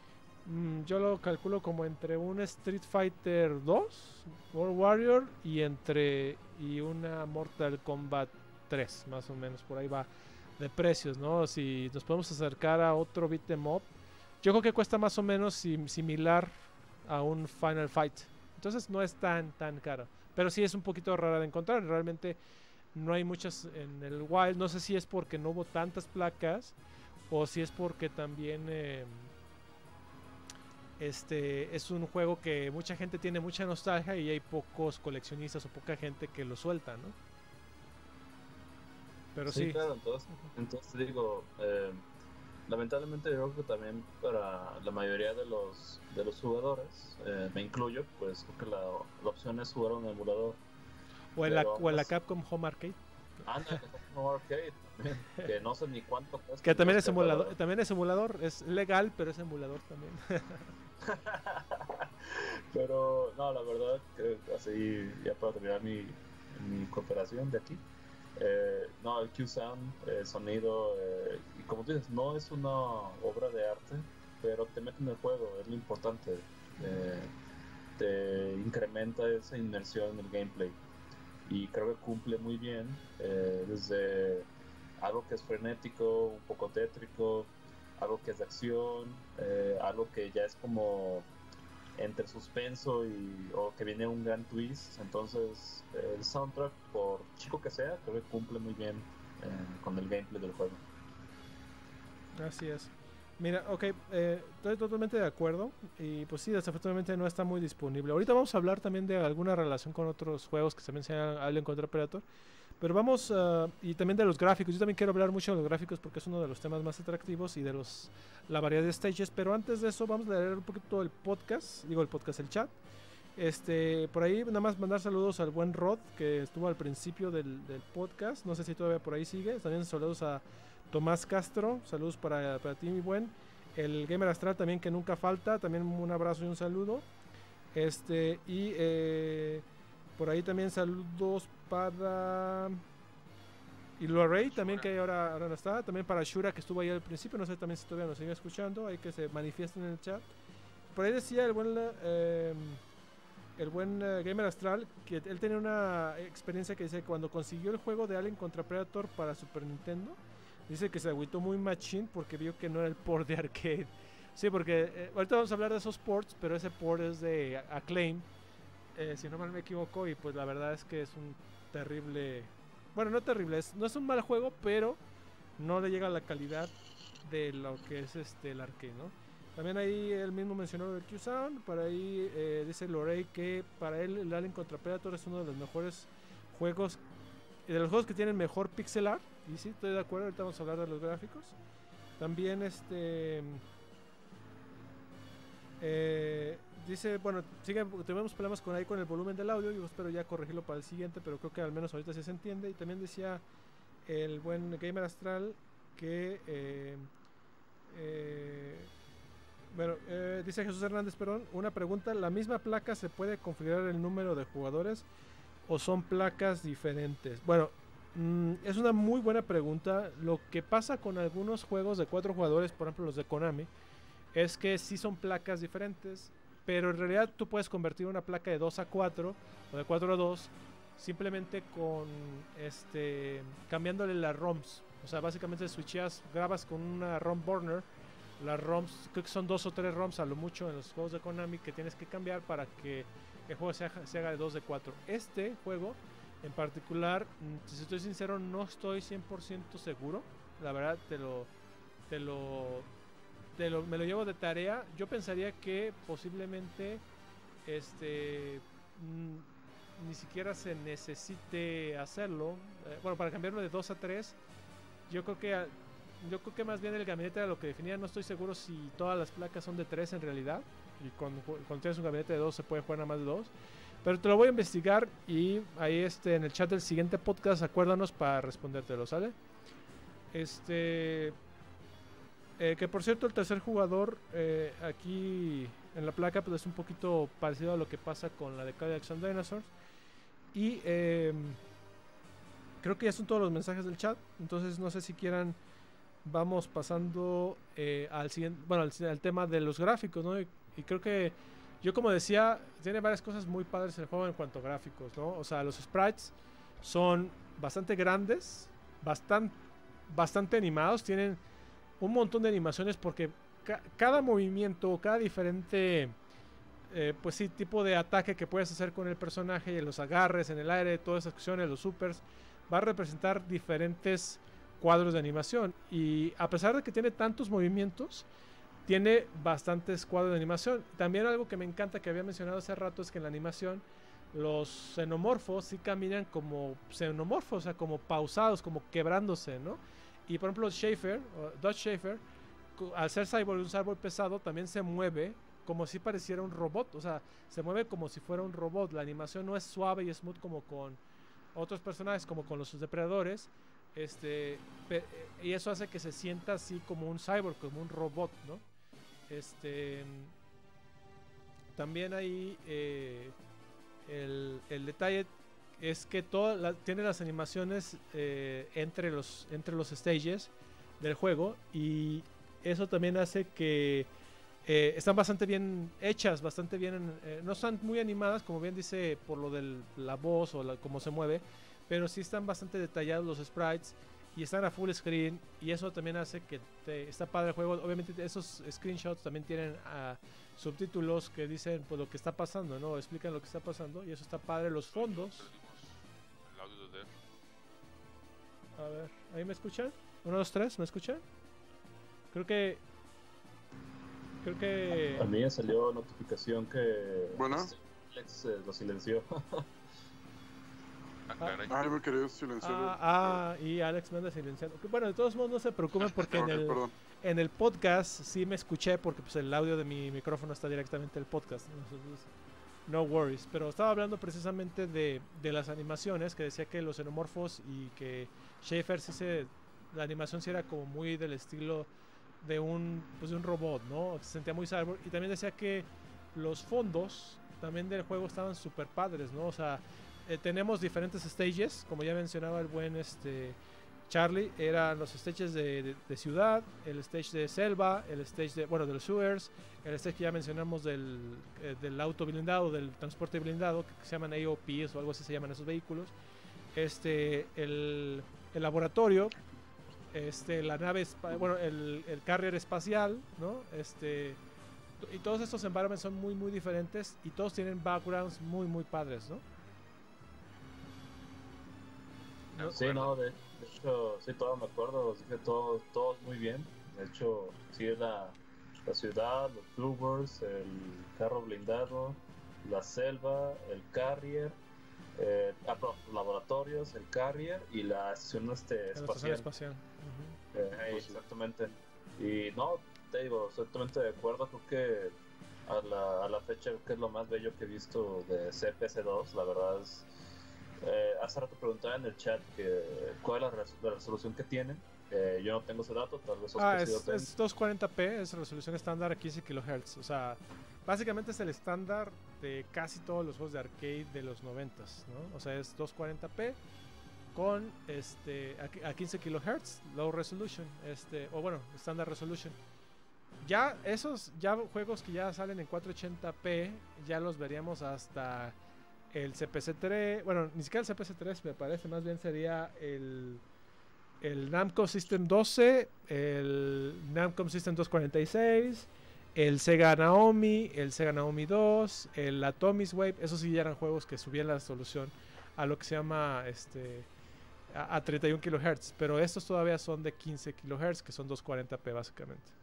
mm, yo lo calculo como entre un Street Fighter dos, World Warrior, y entre y una Mortal Kombat tres, más o menos, por ahí va de precios, ¿no? Si nos podemos acercar a otro beat'em up, yo creo que cuesta más o menos sim- similar a un Final Fight. Entonces no es tan tan caro, pero sí es un poquito rara de encontrar. Realmente no hay muchas en el Wild. No sé si es porque no hubo tantas placas o si es porque también eh, este es un juego que mucha gente tiene mucha nostalgia y hay pocos coleccionistas o poca gente que lo suelta, ¿no? Pero Sí, sí. claro, entonces, entonces te digo, eh, lamentablemente yo creo que también para la mayoría de los de los jugadores, eh, me incluyo, pues creo que la, la opción es jugar un emulador, O en la, pero o aún en la así, Capcom Home Arcade. anda, que no Arcade también, que no sé ni cuánto cuesta Que el también es Oscar, la emulador, verdad. también es emulador, es legal, pero es emulador también. Pero no, la verdad que así ya para terminar mi, mi cooperación de aquí, eh, no, el Q-Sound, eh, sonido, eh, y como tú dices, no es una obra de arte, pero te mete en el juego, es lo importante, eh, te incrementa esa inmersión en el gameplay y creo que cumple muy bien, eh, desde algo que es frenético, un poco tétrico, algo que es de acción, eh, algo que ya es como entre suspenso y o que viene un gran twist. Entonces eh, el soundtrack, por chico que sea, creo que cumple muy bien eh, con el gameplay del juego. Así es. Mira, ok, eh, estoy totalmente de acuerdo. Y pues sí, desafortunadamente no está muy disponible. Ahorita vamos a hablar también de alguna relación con otros juegos que también se llaman Alien contra Predator. Pero vamos, uh, y también de los gráficos. Yo también quiero hablar mucho de los gráficos porque es uno de los temas más atractivos y de los la variedad de stages. Pero antes de eso, vamos a leer un poquito el podcast. Digo, el podcast, el chat. Este, por ahí nada más mandar saludos al buen Rod que estuvo al principio del, del podcast. No sé si todavía por ahí sigue. También saludos a Tomás Castro. Saludos para, para ti, mi buen. El Gamer Astral también, que nunca falta. También un abrazo y un saludo. Este, y eh, por ahí también saludos para. Y Lorray también, que ahora, ahora no está. También para Shura, que estuvo ahí al principio. No sé también si todavía nos sigue escuchando. Hay que se manifiesten en el chat. Por ahí decía el buen. Eh, el buen uh, Gamer Astral, que él tenía una experiencia que dice que cuando consiguió el juego de Alien contra Predator para Super Nintendo, dice que se agüitó muy machín porque vio que no era el port de arcade. Sí, porque eh, ahorita vamos a hablar de esos ports, pero ese port es de Acclaim, eh, si no mal me equivoco, y pues la verdad es que es un terrible, bueno, no terrible, es, no es un mal juego, pero no le llega a la calidad de lo que es este el arcade, ¿no? También ahí él mismo mencionó el Q-Sound. Por ahí eh, dice Lorey que para él el Alien contra Predator es uno de los mejores juegos, de los juegos que tienen mejor pixel art. Y sí, estoy de acuerdo, ahorita vamos a hablar de los gráficos. También este eh, dice, bueno, sigue, tenemos problemas con ahí con el volumen del audio. Yo espero ya corregirlo para el siguiente, pero creo que al menos ahorita sí se entiende. Y también decía el buen Gamer Astral que eh, eh, bueno, eh, dice Jesús Hernández, perdón, una pregunta, ¿la misma placa se puede configurar el número de jugadores o son placas diferentes? Bueno, mmm, es una muy buena pregunta. Lo que pasa con algunos juegos de cuatro jugadores, por ejemplo los de Konami, es que sí son placas diferentes, pero en realidad tú puedes convertir una placa de dos a cuatro o de cuatro a dos simplemente con este cambiándole las ROMs. O sea, básicamente switcheas, grabas con una ROM burner. Las ROMs, creo que son dos o tres ROMs a lo mucho en los juegos de Konami que tienes que cambiar para que el juego se haga, se haga de dos de cuatro. Este juego en particular, si estoy sincero, no estoy cien por ciento seguro. La verdad, te lo, te lo, te lo, me lo llevo de tarea. Yo pensaría que posiblemente este mmm, ni siquiera se necesite hacerlo. Eh, bueno, para cambiarlo de dos a tres, yo creo que... Yo creo que más bien el gabinete era lo que definía. No estoy seguro si todas las placas son de tres en realidad. Y cuando, cuando tienes un gabinete de dos se puede jugar nada más de dos. Pero te lo voy a investigar. Y ahí este, en el chat del siguiente podcast, acuérdanos para respondértelo, ¿sale? Este... Eh, que por cierto el tercer jugador eh, aquí en la placa pues es un poquito parecido a lo que pasa con la de Cadillacs and Dinosaurs. Y eh, creo que ya son todos los mensajes del chat. Entonces no sé si quieran... Vamos pasando eh, al siguiente, bueno, al, al tema de los gráficos, ¿no? Y, y creo que yo, como decía, tiene varias cosas muy padres el juego en cuanto a gráficos, ¿no? O sea, los sprites son bastante grandes, bastante, bastante animados, tienen un montón de animaciones porque ca cada movimiento, cada diferente, eh, pues sí, tipo de ataque que puedes hacer con el personaje, y los agarres en el aire, todas esas acciones, los supers, va a representar diferentes cuadros de animación. Y a pesar de que tiene tantos movimientos, tiene bastantes cuadros de animación. También algo que me encanta, que había mencionado hace rato, es que en la animación los xenomorfos sí caminan como xenomorfos, o sea, como pausados, como quebrándose, ¿no? Y por ejemplo Schaefer, Dodge Schaefer, al ser cyborg, un cyborg pesado, también se mueve como si pareciera un robot. O sea, se mueve como si fuera un robot. La animación no es suave y smooth como con otros personajes, como con los depredadores. Este, y eso hace que se sienta así como un cyborg, como un robot, ¿no? Este, también ahí eh, el, el detalle es que toda la, tiene las animaciones eh, entre los entre los stages del juego, y eso también hace que eh, están bastante bien hechas, bastante bien, eh, no están muy animadas, como bien dice, por lo de la voz o la, cómo se mueve, pero sí están bastante detallados los sprites y están a full screen, y eso también hace que te, está padre el juego. Obviamente esos screenshots también tienen uh, subtítulos que dicen pues lo que está pasando, ¿no? Explican lo que está pasando, y eso está padre. Los fondos. El audio de... A ver, ¿ahí me escuchan? Uno, dos, tres, ¿me escuchan? Creo que... Creo que... A mí me salió notificación que... Bueno. Alex eh, lo silenció. Ah, ah, me quería silenciar. Ah, ah, y Alex me anda silenciando. Bueno, de todos modos no se preocupen porque okay, en, el, perdón. en el podcast sí me escuché, porque pues el audio de mi micrófono está directamente en el podcast. Entonces, no worries. Pero estaba hablando precisamente de, de las animaciones, que decía que los xenomorfos y que Schaefer sí se... La animación sí era como muy del estilo de un, pues de un robot, ¿no? Se sentía muy cyborg. Y también decía que los fondos también del juego estaban súper padres, ¿no? O sea... Eh, tenemos diferentes stages, como ya mencionaba el buen este Charlie, eran los stages de, de, de ciudad, el stage de selva, el stage de, bueno, de los sewers, el stage que ya mencionamos del, eh, del auto blindado, del transporte blindado, que se llaman A O Ps o algo así se llaman esos vehículos, este, el, el laboratorio, este, la nave, bueno, el, el carrier espacial, ¿no? Este, y todos estos environments son muy muy diferentes y todos tienen backgrounds muy muy padres, ¿no? No, sí, no, de, de hecho, sí, todo me acuerdo, dije todos todo muy bien. De hecho, sí, la, la ciudad, los bluebirds, el carro blindado, la selva, el carrier, eh, ah, no, los laboratorios, el carrier y la estación este, espacial. espacial. Uh-huh. eh, exactamente. Y no, te digo, exactamente de acuerdo, creo que a la, a la fecha creo que es lo más bello que he visto de C P S dos, la verdad es... Eh, hace rato preguntaba en el chat que cuál es la, res- la resolución que tienen. Eh, yo no tengo ese dato, tal vez Ah, Oscar sí lo es, tenga. es doscientos cuarenta p, es resolución estándar a quince kilohertz. O sea, básicamente es el estándar de casi todos los juegos de arcade de los noventas, ¿no? O sea, es doscientos cuarenta p con este a, a quince kilohertz, low resolution, este, o bueno, standard resolution. Ya esos ya juegos que ya salen en cuatrocientos ochenta p, ya los veríamos hasta el C P C tres, bueno, ni siquiera el C P C tres me parece, más bien sería el el Namco System doce, el Namco System doscientos cuarenta y seis, el Sega Naomi, el Sega Naomi dos, el Atomic Wave. Esos sí ya eran juegos que subían la resolución a lo que se llama este a, a treinta y uno kilohertz, pero estos todavía son de quince kilohertz, que son doscientos cuarenta p básicamente.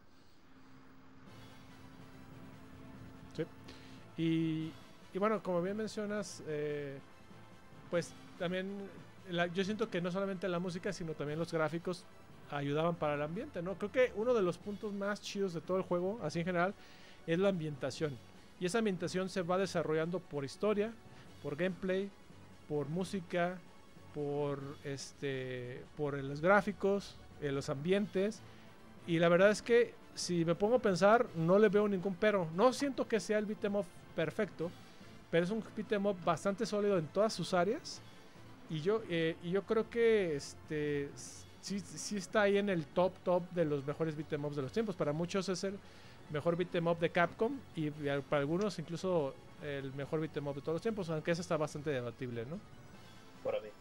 ¿Sí? Y, y bueno, como bien mencionas, eh, pues también la, yo siento que no solamente la música, sino también los gráficos ayudaban para el ambiente, ¿no? Creo que uno de los puntos más chidos de todo el juego, así en general, es la ambientación. Y esa ambientación se va desarrollando por historia, por gameplay, por música, por este, por los gráficos, eh, los ambientes. Y la verdad es que si me pongo a pensar, no le veo ningún pero. No siento que sea el beat'em up perfecto, pero es un beat'em up bastante sólido en todas sus áreas. Y yo, eh, y yo creo que este sí, sí está ahí en el top top de los mejores beat'em ups de los tiempos. Para muchos es el mejor beat'em up de Capcom y para algunos incluso el mejor beat'em up de todos los tiempos, aunque eso está bastante debatible, ¿no? Para mí.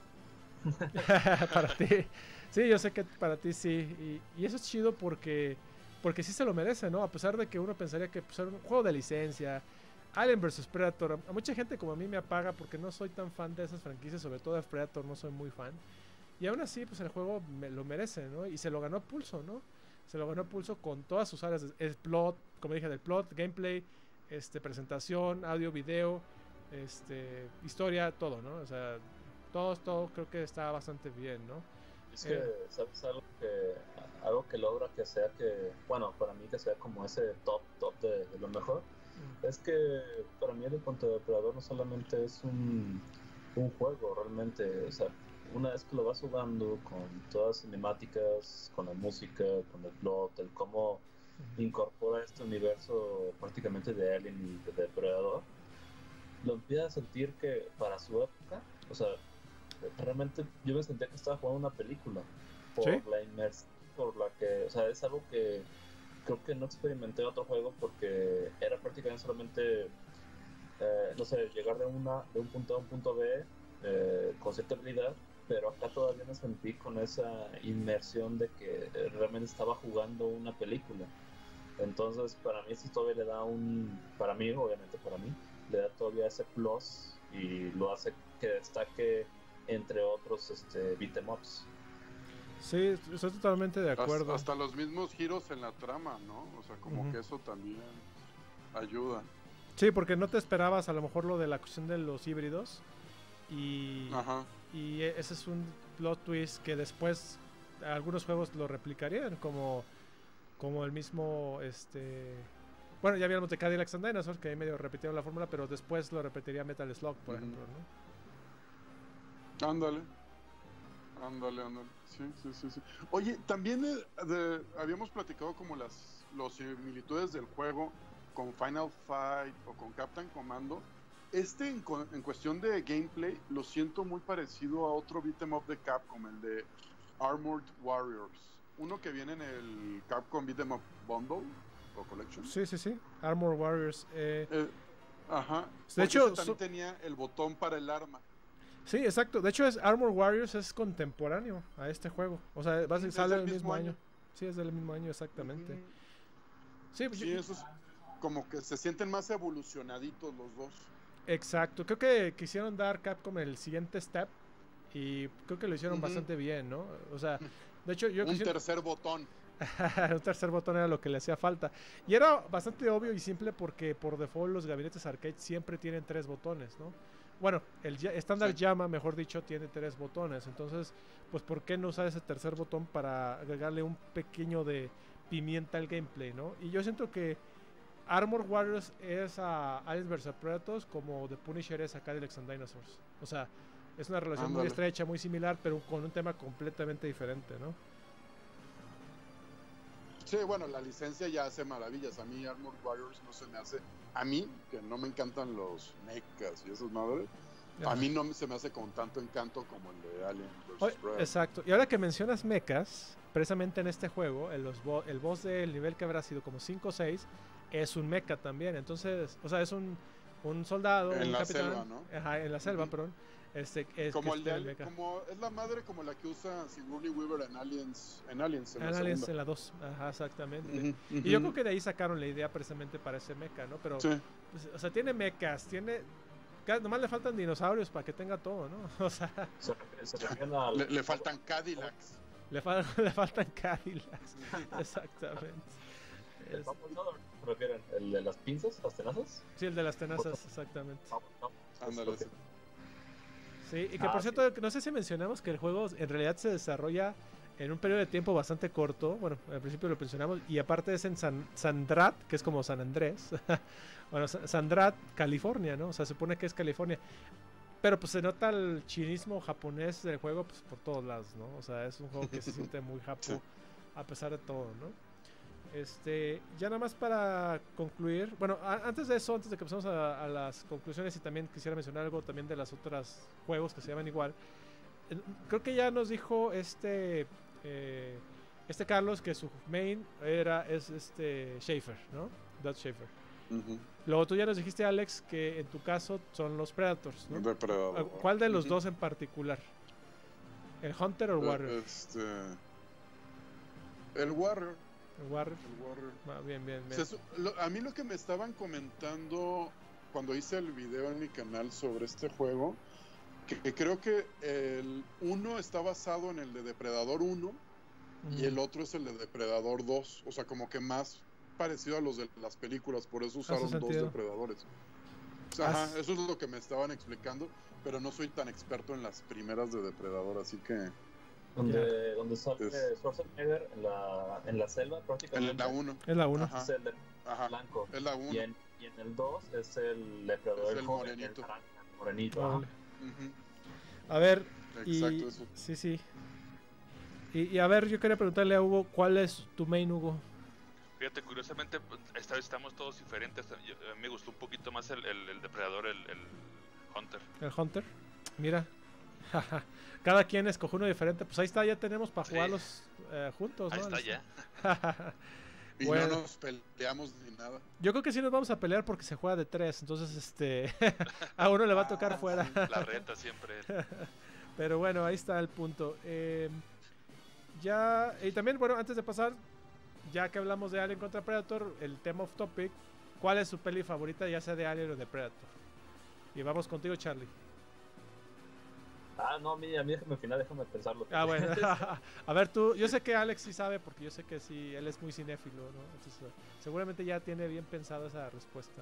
Para ti. Sí, yo sé que para ti sí. Y, y eso es chido porque porque sí se lo merece, ¿no? A pesar de que uno pensaría que pues, era un juego de licencia, Alien versus Predator, a mucha gente como a mí me apaga porque no soy tan fan de esas franquicias, sobre todo de Predator no soy muy fan. Y aún así, pues el juego me lo merece, ¿no? Y se lo ganó pulso, ¿no? Se lo ganó pulso con todas sus áreas, el plot, como dije, del plot, gameplay, este, presentación, audio, video, este, historia, todo, ¿no? O sea, todo, todo creo que está bastante bien, ¿no? Es que, eh, ¿sabes? Algo que, algo que logra que sea que, bueno, para mí que sea como ese top, top de, de lo mejor, mm. es que para mí el Contradepredador no solamente es un, un juego, realmente, o sea, una vez que lo vas jugando con todas las cinemáticas, con la música, con el plot, el cómo uh-huh. incorpora este universo prácticamente de Alien y de Depredador, lo empiezas a sentir que para su época, o sea, realmente yo me sentía que estaba jugando una película por ¿sí? la inmersión, por la que, o sea, es algo que creo que no experimenté en otro juego porque era prácticamente solamente, eh, no sé, llegar de una de un punto A a un punto B eh, con cierta habilidad, pero acá todavía me sentí con esa inmersión de que eh, realmente estaba jugando una película. Entonces, para mí esto todavía le da un, para mí, obviamente para mí, le da todavía ese plus y lo hace que destaque entre otros este, beat'em ups. Sí, estoy totalmente de acuerdo. Hasta, hasta los mismos giros en la trama, ¿no? O sea, como uh-huh. que eso también ayuda. Sí, porque no te esperabas a lo mejor lo de la cuestión de los híbridos y, Ajá. y ese es un plot twist que después algunos juegos lo replicarían, como, como el mismo este bueno, ya habíamos de Cadillacs and Dinosaurs, que ahí medio repitieron la fórmula, pero después lo repetiría Metal Slug, por uh-huh. ejemplo, ¿no? Ándale, ándale, ándale. Sí, sí, sí, sí. Oye, también de, de, habíamos platicado como las los similitudes del juego con Final Fight o con Captain Commando. Este en, en cuestión de gameplay lo siento muy parecido a otro beat'em up de Capcom, el de Armored Warriors. Uno que viene en el Capcom Beat'em Up Bundle o Collection. Sí, sí, sí. Armored Warriors. Eh, eh, ajá. De hecho, también so... tenía el botón para el arma. Sí, exacto. De hecho, es Armored Warriors es contemporáneo a este juego. O sea, va a sale el mismo, mismo año. año. Sí, es del mismo año, exactamente. Mm. Sí, pues sí yo... eso es como que se sienten más evolucionaditos los dos. Exacto. Creo que quisieron dar Capcom el siguiente step y creo que lo hicieron uh-huh. bastante bien, ¿no? O sea, de hecho yo... Un quisiera... tercer botón. Un tercer botón era lo que le hacía falta. Y era bastante obvio y simple porque por default los gabinetes arcade siempre tienen tres botones, ¿no? Bueno, el estándar sí. Llama, mejor dicho, tiene tres botones. Entonces, pues, ¿por qué no usar ese tercer botón para agregarle un pequeño de pimienta al gameplay, ¿no? Y yo siento que Armored Warriors es a Aliens versus. Predators como The Punisher es a Cadillacs and Dinosaurs. O sea, Es una relación Ándale. muy estrecha, muy similar, pero con un tema completamente diferente, ¿no? Sí, bueno, la licencia ya hace maravillas. A mí Armored Warriors no se me hace... A mí, que no me encantan los mechas y esas madres, Ajá. a mí no se me hace con tanto encanto como el de Alien Oye, versus. Predator. exacto. Y ahora que mencionas mechas, precisamente en este juego, el, los bo- el boss del nivel que habrá sido como cinco o seis es un mecha también. Entonces, o sea, es un, un soldado, En un la capitán. selva, ¿no? Ajá, en la selva, Ujú. perdón. Este, es, Como que el de es Alien, mecha. como es la madre como la que usa Sigourney Weaver en Aliens, en Aliens, en En la Aliens segunda. en la dos, ajá, exactamente. Ujú, Y ujú. yo creo que de ahí sacaron la idea precisamente para ese mecha, ¿no? Pero, Sí. pues, o sea, tiene mechas, tiene... ca- Nomás le faltan dinosaurios para que tenga todo, ¿no? O sea, Se, refiere- se refieren al. Le, le faltan Cadillacs. le, fal- le faltan Cadillacs. Exactamente. ¿El Es- Bubble Dollar se refieren? ¿El de las pinzas, las tenazas? sí, el de las tenazas, exactamente. Bubble Dollar, es Ándale, lo que- sí. Sí, y que Ah, por sí. cierto, no sé si mencionamos que el juego en realidad se desarrolla en un periodo de tiempo bastante corto. Bueno, al principio lo mencionamos. Y aparte es en San, Sandrat, que es como San Andrés. Bueno, Sa- Sandrat, California, ¿no? O sea, se supone que es California. Pero pues se nota el chinismo japonés del juego pues por todos lados, ¿no? O sea, es un juego que se siente muy japo Sí. a pesar de todo, ¿no? Este, ya nada más para concluir. Bueno, a- antes de eso, antes de que pasemos a, a las conclusiones, y también quisiera mencionar algo también de las otras juegos que se llaman igual. Eh, Creo que ya nos dijo este eh, este Carlos que su main era es este Schaefer, ¿no? Dutch Schaefer. Ujú. Luego tú ya nos dijiste, Alex, que en tu caso son los Predators, ¿no? Depredador. ¿Cuál de los Ujú. dos en particular? ¿El Hunter o el Warrior? Este. El Warrior. El Warrior. El Warrior. Ah, bien, bien, bien. Se su- lo- a mí lo que me estaban comentando cuando hice el video en mi canal sobre este juego, que, que creo que el uno está basado en el de Depredador uno y el otro es el de Depredador dos, o sea, como que más parecido a los de las películas, por eso usaron dos sentido. depredadores. O sea, ajá, Hace- eso es lo que me estaban explicando, pero no soy tan experto en las primeras de Depredador, así que Donde, donde sale Es- Schwarzenegger en la, en la selva prácticamente. en la uno, Es la uno. Ajá. Es el de ajá, blanco. es la Y uno. en, y en el dos es el depredador Es el joven, morenito. el naranja, el morenito. Órale. ajá. Ujú, A ver, y... exacto, eso. Sí, sí. Y, y a ver, yo quería preguntarle a Hugo, ¿cuál es tu main, Hugo? Fíjate, curiosamente, pues, esta vez estamos todos diferentes. Yo- a mí me gustó un poquito más el, el, el depredador, el, el Hunter. ¿El Hunter? Mira. Cada quien escoge uno diferente. Pues ahí está, ya tenemos para Sí. jugarlos eh, juntos, Ahí ¿no? está ya. Y Bueno. no nos peleamos ni nada. Yo creo que sí nos vamos a pelear porque se juega de tres. Entonces, este. a uno le va a tocar Ah, fuera. La reta siempre. Pero bueno, ahí está el punto. Eh, ya. Y también, bueno, antes de pasar, ya que hablamos de Alien contra Predator, el tema off topic. ¿Cuál es su peli favorita, ya sea de Alien o de Predator? Y vamos contigo, Charlie. Ah, no, a mí, a mí déjame al final, déjame pensarlo. Ah, bueno. A ver, tú, yo sé que Alex sí sabe, porque yo sé que sí, él es muy cinéfilo, ¿no? Entonces, eh, seguramente ya tiene bien pensado esa respuesta.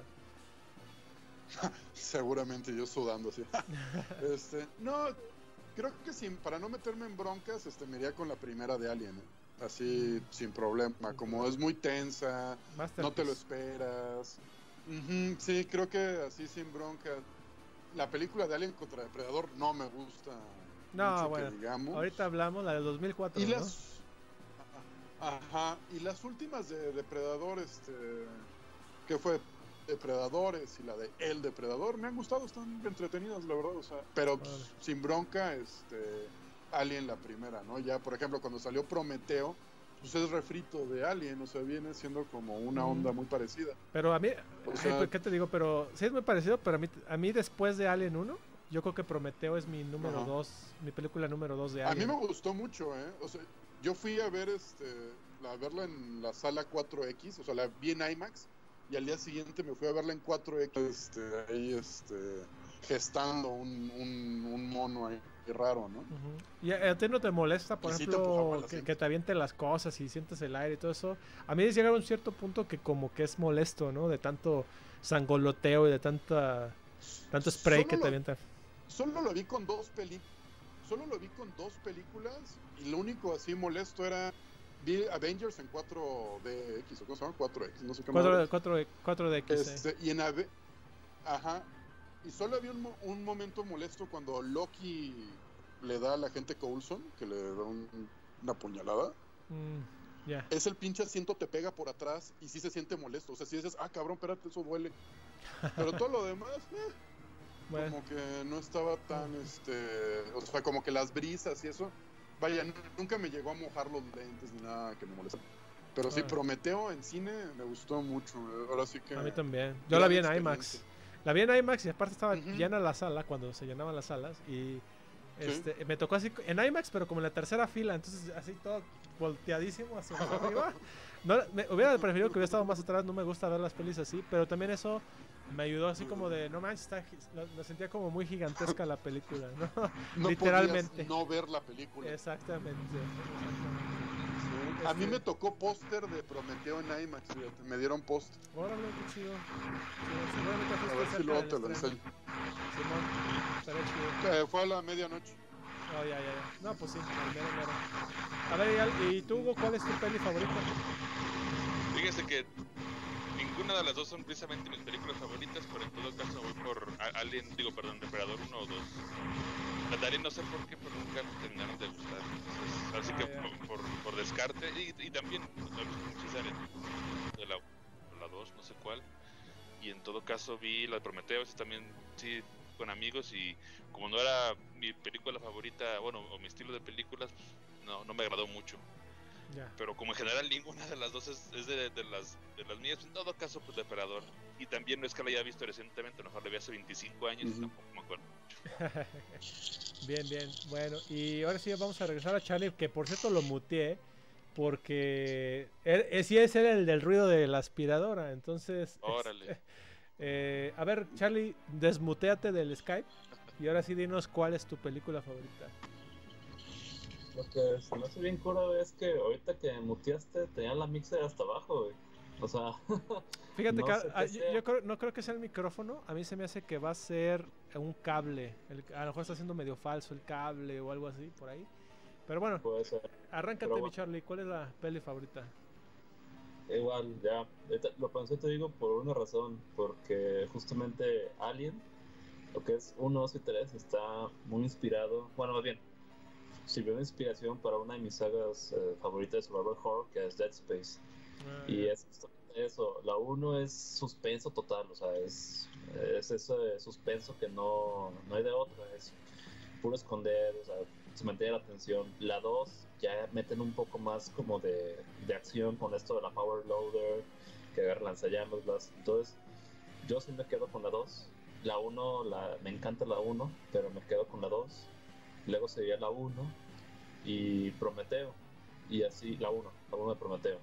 Seguramente yo sudando así. este, no, creo que sin, para no meterme en broncas, este, me iría con la primera de Alien, ¿eh? Así, sin problema. Como es muy tensa, no te lo esperas. Ujú, sí, creo que así sin broncas. La película de Alien contra Depredador no me gusta. No, mucho, bueno, que digamos. ahorita hablamos, la del dos mil cuatro, Y ¿no? las. Ajá, y las últimas de Depredador, este. que fue Depredadores y la de El Depredador, me han gustado, están entretenidas, la verdad, o sea. Pero pues, Vale. sin bronca, este. Alien la primera, ¿no? Ya, por ejemplo, cuando salió Prometeo, pues es refrito de Alien, o sea, viene siendo como una Mm. onda muy parecida. Pero a mí, O ay, sea- pues, ¿qué te digo? Pero sí es muy parecido, pero a mí, a mí después de Alien uno, yo creo que Prometeo es mi número Ajá. dos, mi película número dos de A Alien. mí me gustó mucho, ¿eh? O sea, yo fui a ver este, a verla en la sala cuatro X, o sea, la vi en IMAX, y al día siguiente me fui a verla en cuatro X, este, ahí, este, gestando un, un, un mono ahí raro, ¿no? Ujú. ¿Y a, a ti no te molesta, por Y sí te empujaba ejemplo, el que, asiento. que te avienten las cosas y sientes el aire y todo eso? A mí llega a un cierto punto que como que es molesto, ¿no? De tanto sangoloteo y de tanta tanto spray Solo que te lo- avientan. Solo lo vi con dos películas, solo lo vi con dos películas, y lo único así molesto era, vi Avengers en cuatro D X, o cómo se llama, cuatro X, no sé qué cuatro, madre. cuatro, cuatro D X. eh. Este, y en Ave- ajá, y solo había un, mo- un momento molesto cuando Loki le da a la gente Coulson, que le da un- una puñalada. Mm, ya. Es el pinche asiento te pega por atrás y sí se siente molesto. O sea, si dices, ah, cabrón, espérate, eso duele. Pero todo lo demás, eh, Bueno, como que no estaba tan, este... O sea, como que las brisas y eso... Vaya, n- nunca me llegó a mojar los lentes ni nada que me moleste. Pero sí, Ah. Prometeo en cine me gustó mucho. eh, Ahora sí que... a mí también. Yo la vi en gran IMAX. experiencia. La vi en IMAX y aparte estaba Ujú. llena la sala cuando se llenaban las salas. Y Sí. este, me tocó así en IMAX, pero como en la tercera fila. Entonces, así todo volteadísimo hacia arriba. No, me hubiera preferido que hubiera estado más atrás. No me gusta ver las pelis así. Pero también eso me ayudó así como de, no manches, está, gi- lo, lo sentía como muy gigantesca la película, ¿no? No Literalmente. podías no ver la película. Exactamente. exactamente. A mí Este- me tocó póster de Prometeo en IMAX, fíjate, me dieron póster. Órale, qué chido. Sí, seguramente A fuiste ver si cerca luego del te lo estreno. enseño. Simón, estaría chido. Eh, fue a la medianoche. Oh, ya, ya, ya. No, pues sí, al mero, mero. A ver, y al- ¿y tú, Hugo, cuál es tu peli favorita? Fíjese que ninguna de las dos son precisamente mis películas favoritas, pero en todo caso voy por A- Alien, digo, perdón, Depredador uno o dos. Las de Alien no sé por qué, pero nunca me terminaron de gustar. Entonces, así Ah, que ya. por, por, por descarte, y, y también pues, no he visto muchas Alien, de la, la dos, no sé cuál. Y en todo caso vi la de Prometeo, esa también, sí, con amigos, y como no era mi película favorita, bueno, o mi estilo de películas, pues, no, no me agradó mucho. Ya. Pero como en general ninguna de las dos es, es de, de las de las mías, en todo caso pues Depredador. Y también no es que la haya visto recientemente, a lo mejor la vi hace veinticinco años Ujú. y tampoco me acuerdo mucho. Bien, bien. Bueno, y ahora sí vamos a regresar a Charlie, que por cierto lo muteé, porque él, él sí es él el del ruido de la aspiradora, entonces... Órale. este, eh, a ver, Charlie, desmuteate del Skype y ahora sí dinos cuál es tu película favorita. Lo que se me hace bien cura es que ahorita que muteaste tenía la mixer hasta abajo, güey. O sea, Fíjate no que sé ah, qué yo, sea. yo creo- no creo que sea el micrófono, a mí se me hace que va a ser un cable, el- a lo mejor está siendo medio falso el cable o algo así por ahí. Pero bueno, Puede ser. arráncate Pero mi bueno. Charlie, ¿cuál es la peli favorita? Igual, ya. Ahorita lo pensé, te digo, por una razón. Porque justamente Alien, lo que es uno, dos y tres, está muy inspirado. Bueno, más bien, sirvió de inspiración para una de mis sagas eh, favoritas de survival horror, que es Dead Space. Ah, Y ya. es justamente eso. La uno es suspenso total, o sea, es, es ese suspenso que no, no hay de otra. Es puro esconder, o sea, se mantiene la atención. La dos ya meten un poco más como de, de acción con esto de la Power Loader, que agarra lanzallamas. Las, entonces, yo sí me quedo con la dos. La uno, la, me encanta la uno, pero me quedo con la dos. Luego sería la uno y Prometeo. Y así, la uno, la uno de Prometeo.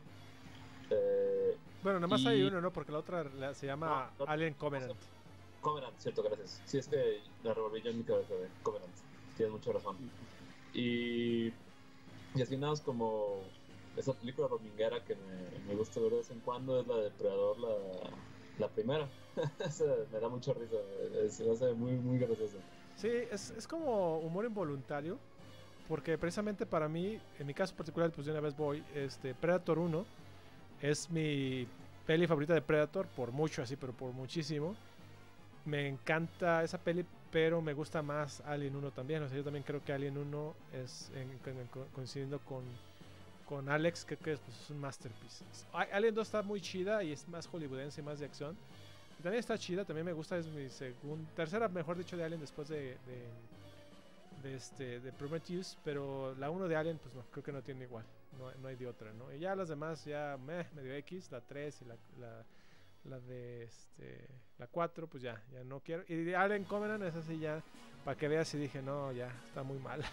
Eh, Bueno, nada más y- hay uno, ¿no? Porque la otra la- se llama No, no, Alien Covenant. Covenant, cierto, gracias. Sí, es que la revolví yo en mi cabeza de Covenant. Tienes mucha razón. Y, y así nada, es como esa película dominguera que me, me gusta ver de vez en cuando es la de Depredador, la, la primera. Esa me da mucha risa, es- se me hace muy, muy graciosa. Sí, es, es como humor involuntario. Porque precisamente para mí, en mi caso particular, pues de una vez voy, este, Predator uno es mi peli favorita de Predator, por mucho así, pero por muchísimo. Me encanta esa peli, pero me gusta más Alien uno también. O sea, yo también creo que Alien uno es, en- en- co- coincidiendo con, con Alex, creo que es, pues, es un masterpiece. A- Alien dos está muy chida y es más hollywoodense, más de acción. Y también está chida, también me gusta, es mi segunda, tercera, mejor dicho, de Alien después de, de, de este, de Prometheus. Pero la uno de Alien, pues no, creo que no tiene igual, no, no hay de otra, ¿no? Y ya las demás, ya meh, medio X, la tres y la... la la de este la cuatro, pues ya, ya no quiero. Y de Alien Covenant, esa sí ya, para que veas, y dije, no, ya, está muy mal.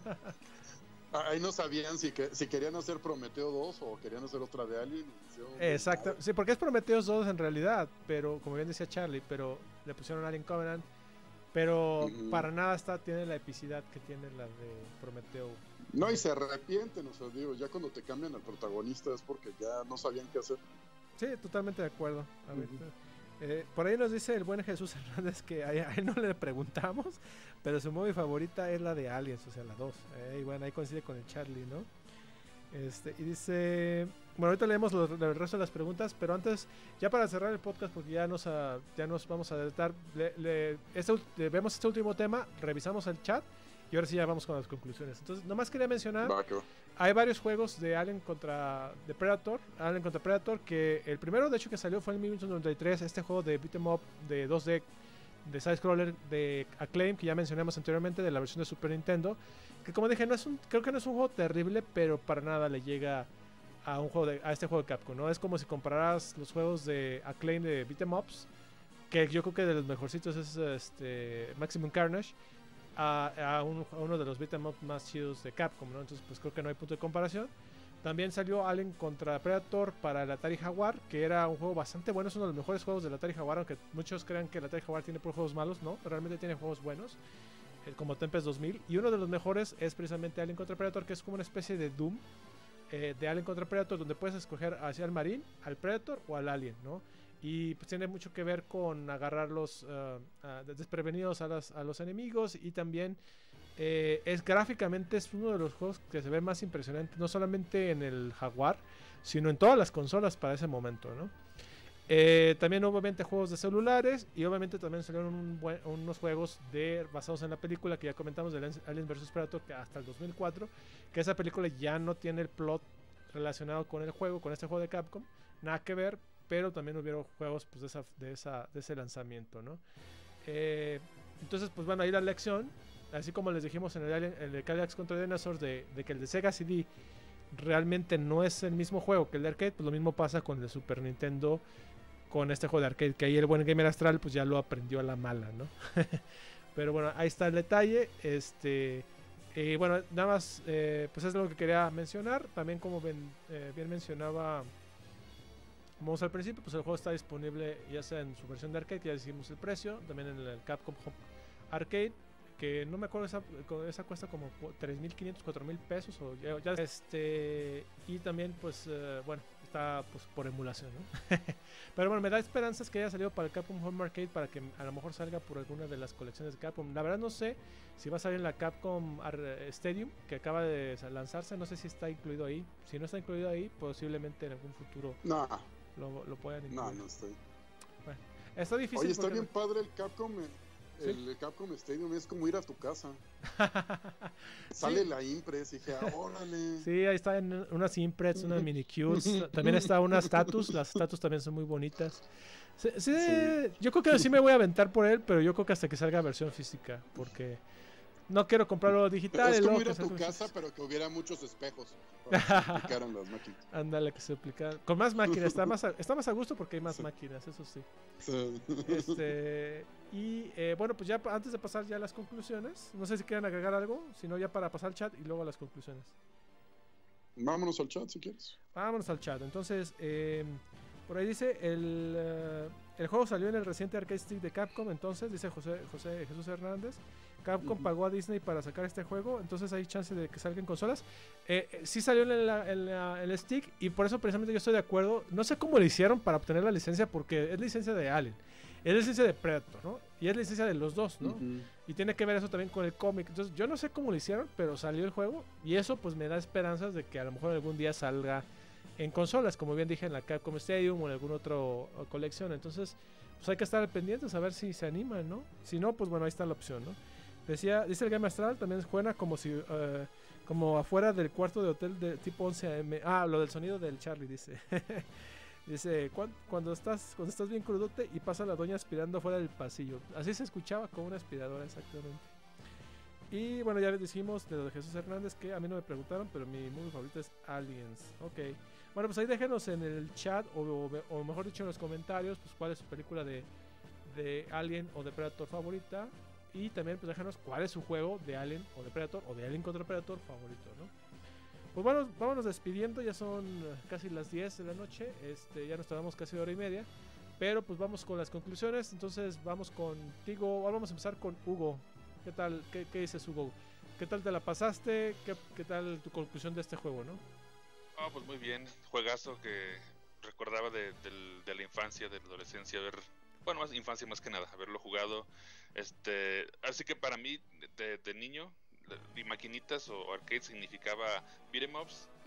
Ah, ahí no sabían si, que, si querían hacer Prometeo dos o querían hacer otra de Alien. y hicieron un Exacto, desmadre. sí, porque es Prometheus dos en realidad, pero como bien decía Charlie, pero le pusieron Alien Covenant, pero Ujú. para nada está, tiene la epicidad que tiene la de Prometeo. No, y se arrepienten, o sea, digo, ya cuando te cambian al protagonista es porque ya no sabían qué hacer. Sí, totalmente de acuerdo. A ver, Ujú. eh, por ahí nos dice el buen Jesús Hernández que a, a él no le preguntamos, pero su movie favorita es la de Aliens, o sea, la dos. Eh, y bueno, ahí coincide con el Charlie, ¿no? Este, y dice, bueno, ahorita leemos los, el resto de las preguntas, pero antes, ya para cerrar el podcast, porque ya nos, uh, ya nos vamos a adelantar, le, le, este, le, vemos este último tema, revisamos el chat y ahora sí ya vamos con las conclusiones. Entonces, nomás quería mencionar, Baco. hay varios juegos de Alien contra de Predator, Alien contra Predator, que el primero de hecho que salió fue en mil novecientos noventa y tres, este juego de beat'em up de dos D, de side-scroller de Acclaim, que ya mencionamos anteriormente, de la versión de Super Nintendo, que como dije, no es un, creo que no es un juego terrible, pero para nada le llega a un juego de, a este juego de Capcom, ¿no? Es como si compararas los juegos de Acclaim de beat'em ups, que yo creo que de los mejorcitos es este Maximum Carnage, a, a, un, a uno de los beat'em up más chidos de Capcom, ¿no? Entonces pues creo que no hay punto de comparación. También salió Alien contra Predator para el Atari Jaguar, que era un juego bastante bueno, es uno de los mejores juegos del Atari Jaguar, aunque muchos crean que el Atari Jaguar tiene por juegos malos, no, realmente tiene juegos buenos, como Tempest dos mil, y uno de los mejores es precisamente Alien contra Predator, que es como una especie de Doom eh, de Alien contra Predator, donde puedes escoger hacia el Marine, al Predator o al Alien, ¿no? Y pues tiene mucho que ver con agarrarlos uh, uh, desprevenidos a, las, a los enemigos. Y también eh, es gráficamente es uno de los juegos que se ve más impresionante, no solamente en el Jaguar, sino en todas las consolas para ese momento, ¿no? Eh, también obviamente juegos de celulares. Y obviamente también salieron un buen, unos juegos de, basados en la película que ya comentamos de Alien versus Predator, que hasta el dos mil cuatro. Que esa película ya no tiene el plot relacionado con el juego, con este juego de Capcom, nada que ver. Pero también hubieron juegos pues, de, esa, de, esa, de ese lanzamiento, ¿no? Eh, entonces, pues bueno, ahí la lección. Así como les dijimos en el, Alien, en el Cadillacs contra Dinosaurs, de, de que el de Sega C D realmente no es el mismo juego que el de arcade, pues lo mismo pasa con el Super Nintendo, con este juego de arcade, que ahí el buen Gamer Astral pues ya lo aprendió a la mala, ¿no? Pero bueno, ahí está el detalle. Este... Y bueno, nada más, eh, pues es lo que quería mencionar. También como ben, eh, bien mencionaba... Como vamos al principio, pues el juego está disponible ya sea en su versión de arcade, que ya decimos el precio, también en el Capcom Home Arcade, que no me acuerdo, esa, esa cuesta como tres mil quinientos, cuatro mil pesos, o ya, ya, este, y también pues, uh, bueno, está pues por emulación, ¿no? Pero bueno, me da esperanzas que haya salido para el Capcom Home Arcade, para que a lo mejor salga por alguna de las colecciones de Capcom. La verdad no sé si va a salir en la Capcom Stadium, que acaba de lanzarse, no sé si está incluido ahí. Si no está incluido ahí, posiblemente en algún futuro... No. Lo, lo puedan incluir. No, no estoy. Bueno, está difícil. Oye, está porque... bien padre el Capcom. El, ¿Sí? el Capcom Stadium es como ir a tu casa. Sale sí. La Impres y dije, órale. Sí, ahí están unas Imprets, unas mini cutes. También está una Status. Las Status también son muy bonitas. Sí, sí, sí. Yo creo que sí me voy a aventar por él, pero yo creo que hasta que salga versión física. Porque no quiero comprarlo digital. Es como ir a tu casa, física. Pero que hubiera muchos espejos para que se duplicaran las máquinas. Ándale, que se duplicaran. Con más máquinas, está más, a, está más a gusto porque hay más sí. máquinas, eso sí. sí. Este, y eh, bueno, pues ya antes de pasar ya a las conclusiones, no sé si quieren agregar algo, sino ya para pasar al chat y luego a las conclusiones. Vámonos al chat si quieres. Vámonos al chat. Entonces, eh, por ahí dice, el, uh, el juego salió en el reciente arcade stick de Capcom, entonces, dice José, José Jesús Hernández. Capcom uh-huh. pagó a Disney para sacar este juego, entonces hay chance de que salga en consolas. Eh, eh, sí salió en, la, en, la, en el stick, y por eso precisamente yo estoy de acuerdo. No sé cómo lo hicieron para obtener la licencia, porque es licencia de Alien, es licencia de Predator, ¿no? Y es licencia de los dos, ¿no? Uh-huh. Y tiene que ver eso también con el cómic. Entonces yo no sé cómo lo hicieron, pero salió el juego, y eso pues me da esperanzas de que a lo mejor algún día salga en consolas, como bien dije, en la Capcom Stadium o en alguna otra colección. Entonces pues hay que estar pendientes a ver si se animan, ¿no? Si no, pues bueno, ahí está la opción, ¿no? Decía, dice el Game Astral, también suena como si uh, como afuera del cuarto de hotel de tipo once a eme. Ah, lo del sonido del Charlie, dice. Dice, cuando, cuando estás cuando estás bien crudote y pasa la doña aspirando fuera del pasillo. Así se escuchaba como una aspiradora, exactamente. Y bueno, ya les dijimos de lo de Jesús Hernández, que a mí no me preguntaron, pero mi movie favorito es Aliens. Ok. Bueno, pues ahí déjenos en el chat, o, o, o mejor dicho en los comentarios, pues cuál es su película de, de Alien o de Predator favorita. Y también pues déjanos cuál es su juego de Alien o de Predator o de Alien contra Predator favorito, ¿no? Pues bueno, vámonos despidiendo, ya son casi las diez de la noche, este, ya nos tardamos casi hora y media. Pero pues vamos con las conclusiones, entonces vamos contigo, vamos a empezar con Hugo. ¿Qué tal? ¿Qué, qué dices, Hugo? ¿Qué tal te la pasaste? ¿Qué, qué tal tu conclusión de este juego, no? Ah, oh, pues muy bien, juegazo que recordaba de, de, de la infancia, de la adolescencia, ver... Bueno, más infancia más que nada, haberlo jugado. Este, así que para mí, de, de niño, y maquinitas o arcade significaba beat'em ups,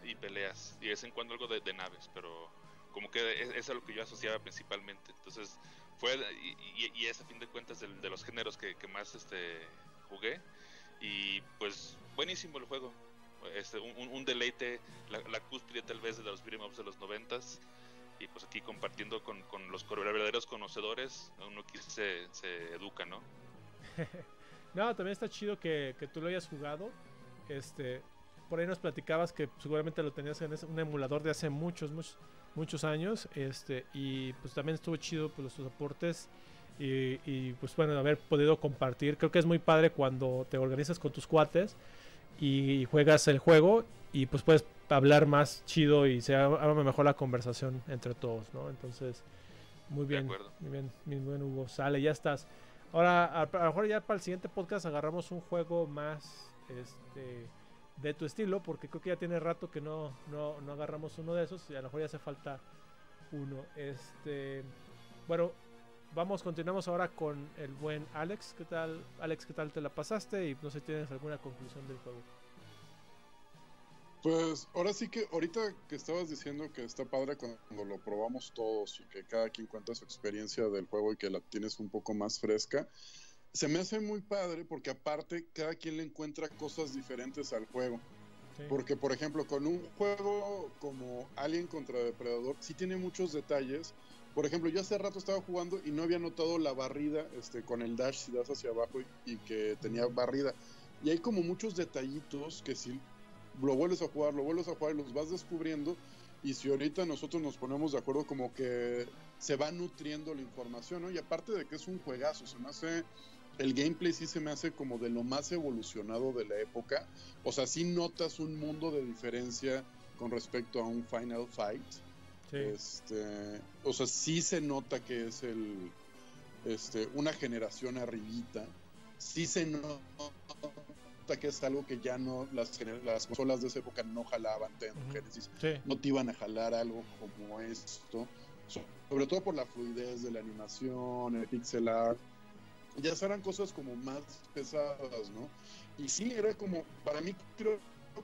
y peleas, y de vez en cuando algo de, de naves, pero como que es, es a lo que yo asociaba principalmente. Entonces fue, y, y, y es a fin de cuentas de, de los géneros que, que más este jugué, y pues buenísimo el juego. Este, un, un deleite, la, la cúspide tal vez de los beat'em ups de los noventas, y pues aquí compartiendo con, con los verdaderos conocedores, uno aquí se, se educa, ¿no? No, también está chido que, que tú lo hayas jugado. Este, por ahí nos platicabas que seguramente lo tenías en ese, un emulador de hace muchos, muchos, muchos años. Este, y pues también estuvo chido pues, los soportes. Y, y pues bueno, haber podido compartir. Creo que es muy padre cuando te organizas con tus cuates y juegas el juego y pues puedes hablar más chido y se arma mejor la conversación entre todos, ¿no? Entonces, muy bien, muy bien, muy bien, Hugo. Sale, ya estás. Ahora, a, a lo mejor ya para el siguiente podcast agarramos un juego más este de tu estilo, porque creo que ya tiene rato que no, no, no agarramos uno de esos y a lo mejor ya hace falta uno. Este, bueno, vamos, continuamos ahora con el buen Alex. ¿Qué tal, Alex? ¿Qué tal te la pasaste? Y no sé si tienes alguna conclusión del juego. Pues ahora sí que ahorita que estabas diciendo que está padre cuando lo probamos todos y que cada quien cuenta su experiencia del juego y que la tienes un poco más fresca, se me hace muy padre porque aparte cada quien le encuentra cosas diferentes al juego. Sí. Porque por ejemplo con un juego como Alien contra Depredador sí tiene muchos detalles. Por ejemplo, yo hace rato estaba jugando y no había notado la barrida este, con el dash si das hacia abajo y, y que tenía barrida. Y hay como muchos detallitos que si lo vuelves a jugar, lo vuelves a jugar y los vas descubriendo. Y si ahorita nosotros nos ponemos de acuerdo, como que se va nutriendo la información, ¿no? Y aparte de que es un juegazo, se me hace... El gameplay sí se me hace como de lo más evolucionado de la época. O sea, sí notas un mundo de diferencia con respecto a un Final Fight. Sí. Este, o sea, sí se nota que es el este, una generación arribita. Sí se nota que es algo que ya no las, las consolas de esa época no jalaban tanto. Uh-huh. Genesis, sí. No te iban a jalar algo como esto, sobre todo por la fluidez de la animación, el pixel art. Ya eran cosas como más pesadas, ¿no? Y sí, era como, para mí creo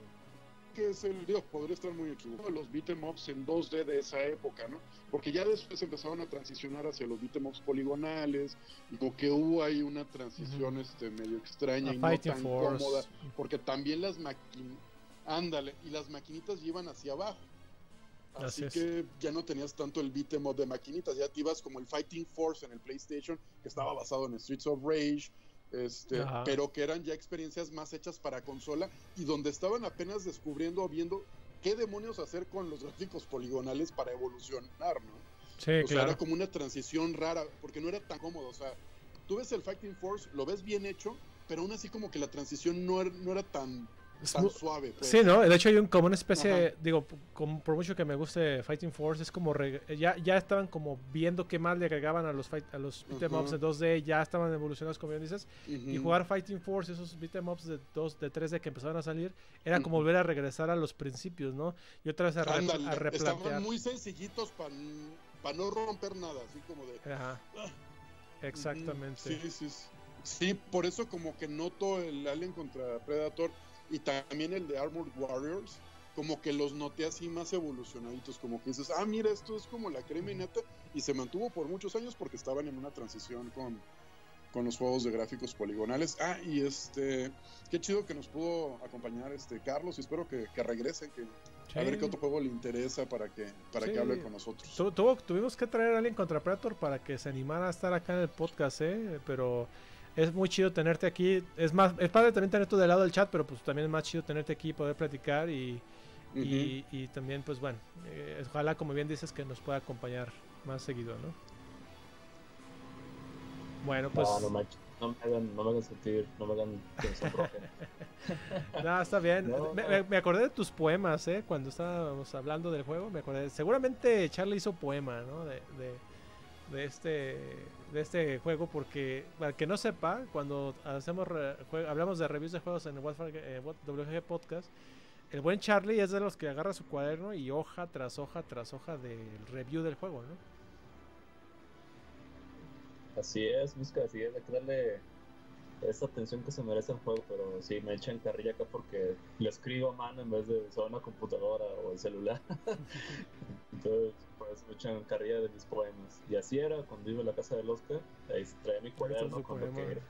que es el, digo, podría estar muy equivocado, los beat'em ups en dos D de esa época, ¿no? Porque ya después empezaron a transicionar hacia los beat'em ups poligonales, y como que hubo ahí una transición uh-huh. este, medio extraña a y no tan Force. Cómoda, porque también las maquinitas, ándale, y las maquinitas llevan hacia abajo. Así, Así que ya no tenías tanto el beat'em up de maquinitas, ya te ibas como el Fighting Force en el PlayStation, que estaba basado en Streets of Rage, este, pero que eran ya experiencias más hechas para consola y donde estaban apenas descubriendo o viendo qué demonios hacer con los gráficos poligonales para evolucionar, ¿no? Sí, o claro. sea, era como una transición rara, porque no era tan cómodo, o sea, tú ves el Fighting Force, lo ves bien hecho, pero aún así como que la transición no era, no era tan... tan suave, pues. Sí, ¿no? De hecho hay un, como una especie, Ajá. digo, como, por mucho que me guste Fighting Force, es como re, ya, ya estaban como viendo qué más le agregaban a los fight, a los beat'em ups de dos D, ya estaban evolucionados, como bien dices, uh-huh. y jugar Fighting Force, esos beat'em ups de dos, de tres D que empezaron a salir, era uh-huh. como volver a regresar a los principios, ¿no? Y otra vez a, re, Ándale, a replantear. Estaban muy sencillitos para pa no romper nada, así como de... Ajá. Ah. Exactamente. Sí, sí, sí. Sí, por eso como que noto el Alien contra Predator y también el de Armored Warriors, como que los noté así más evolucionaditos, como que dices, ah, mira, esto es como la crema y neta, y se mantuvo por muchos años porque estaban en una transición con, con los juegos de gráficos poligonales. Ah, y este, qué chido que nos pudo acompañar este Carlos, y espero que, que regrese, que sí. A ver qué otro juego le interesa para que, para sí. que hable con nosotros. Tu, tu, tuvimos que traer a alguien contra Predator para que se animara a estar acá en el podcast, ¿eh? Pero... es muy chido tenerte aquí. Es más, es padre también tenerte del lado del chat, pero pues también es más chido tenerte aquí y poder platicar y, uh-huh. y, y también pues bueno, eh, ojalá como bien dices que nos pueda acompañar más seguido, ¿no? Bueno, pues... No, no me, no me, hagan, no me hagan sentir, no me hagan que me sonrojen. No, está bien. No, me, no. me acordé de tus poemas, ¿eh? Cuando estábamos hablando del juego, me acordé. Seguramente Charlie hizo poema, ¿no? De... de... de este de este juego, porque para que no sepa, cuando hacemos re, jue, hablamos de reviews de juegos en el eh, W G G Podcast, el buen Charlie es de los que agarra su cuaderno y hoja tras hoja tras hoja del review del juego, ¿no? Así es, busca, así es, hay que darle esa atención que se merece el juego, pero sí, me echan carrilla acá porque le escribo a mano en vez de usar una computadora o el celular. Entonces, por eso me echan carrilla de mis poemas. Y así era cuando iba a la casa del Oscar, ahí traía mi cuaderno con lo que,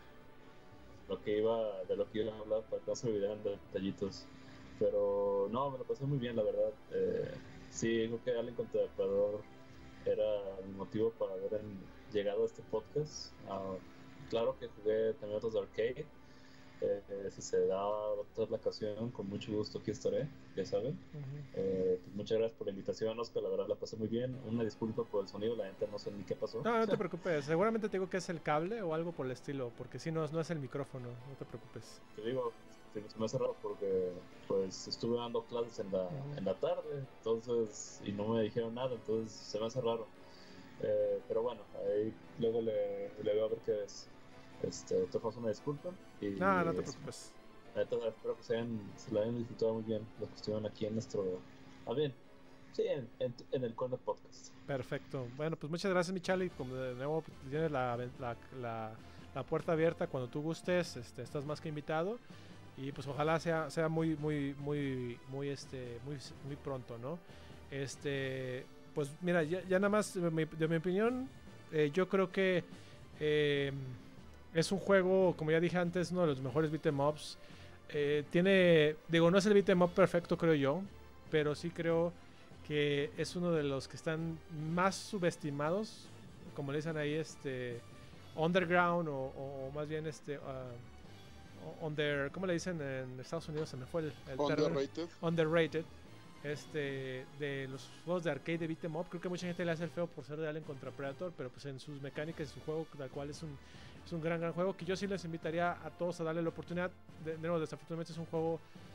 lo que iba, de lo que iba a hablar para que no se olvidaran de detallitos. Pero no, me lo pasé muy bien, la verdad. Eh, sí, creo que Alien contra Depredador era el motivo para haber en, llegado a este podcast. Uh, claro que jugué también otros de arcade. Eh, eh, si se da otra la ocasión, con mucho gusto aquí estaré, ya saben. Uh-huh. eh, pues muchas gracias por la invitación, Oscar, la verdad la pasé muy bien. Una disculpa por el sonido, la neta no sé ni qué pasó. No, no te preocupes, seguramente te digo que es el cable o algo por el estilo, porque si no, no es el micrófono, no te preocupes. Te digo, se me hace raro porque pues estuve dando clases en la, uh-huh. en la tarde, entonces, y no me dijeron nada, entonces se me hace raro. Eh, pero bueno, ahí luego le, le voy a ver qué es. Este, te paso una disculpa. Y, no, no te preocupes. Entonces, espero que se, hayan, se la hayan disfrutado muy bien los que estuvieron aquí en nuestro. Ah, bien. Sí, en, en, en el Corner Podcast. Perfecto. Bueno, pues muchas gracias, mi Charlie. Como de nuevo tienes la, la, la, la puerta abierta cuando tú gustes. Este, estás más que invitado. Y pues ojalá sea, sea muy, muy, muy, muy, este, muy, muy pronto, ¿no? Este, pues mira, ya, ya nada más de mi, de mi opinión, eh, yo creo que. Eh, Es un juego, como ya dije antes, uno de los mejores beat'em ups. Eh, tiene, digo, no es el beat'em up perfecto, creo yo, pero sí creo que es uno de los que están más subestimados, como le dicen ahí, este, underground o, o, o más bien este, uh, under, ¿cómo le dicen en Estados Unidos? Se me fue el, el underrated. Terror. Underrated. Este, de los juegos de arcade de beat'em up. Creo que mucha gente le hace el feo por ser de Alien contra Predator, pero pues en sus mecánicas y su juego, tal cual es un, es un gran gran juego que yo sí les invitaría a todos a darle la oportunidad. De, de nuevo, desafortunadamente es un juego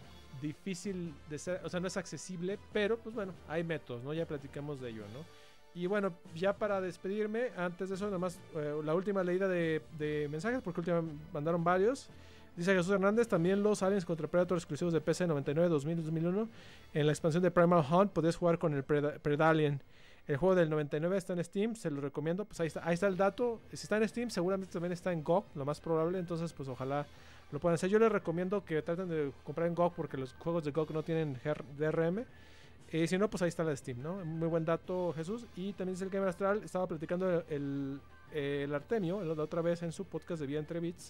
difícil de ser, o sea, no es accesible, pero pues bueno, hay métodos, ¿no? Ya platicamos de ello, ¿no? Y bueno, ya para despedirme, antes de eso, nada más eh, la última leída de, de mensajes, porque últimamente mandaron varios. Dice Jesús Hernández, también los Aliens contra Predator exclusivos de P C noventa y nueve, dos mil, dos mil uno. En la expansión de Primal Hunt podés jugar con el Pred- Predalien. El juego del noventa y nueve está en Steam, se lo recomiendo. Pues ahí está, ahí está el dato. Si está en Steam, seguramente también está en G O G, lo más probable. Entonces, pues ojalá lo puedan hacer. Yo les recomiendo que traten de comprar en G O G porque los juegos de G O G no tienen D R M. Y si no, pues ahí está la de Steam, ¿no? Muy buen dato, Jesús. Y también dice el Gamer Astral, estaba platicando el, el Artemio la otra vez en su podcast de Vía Entre Bits.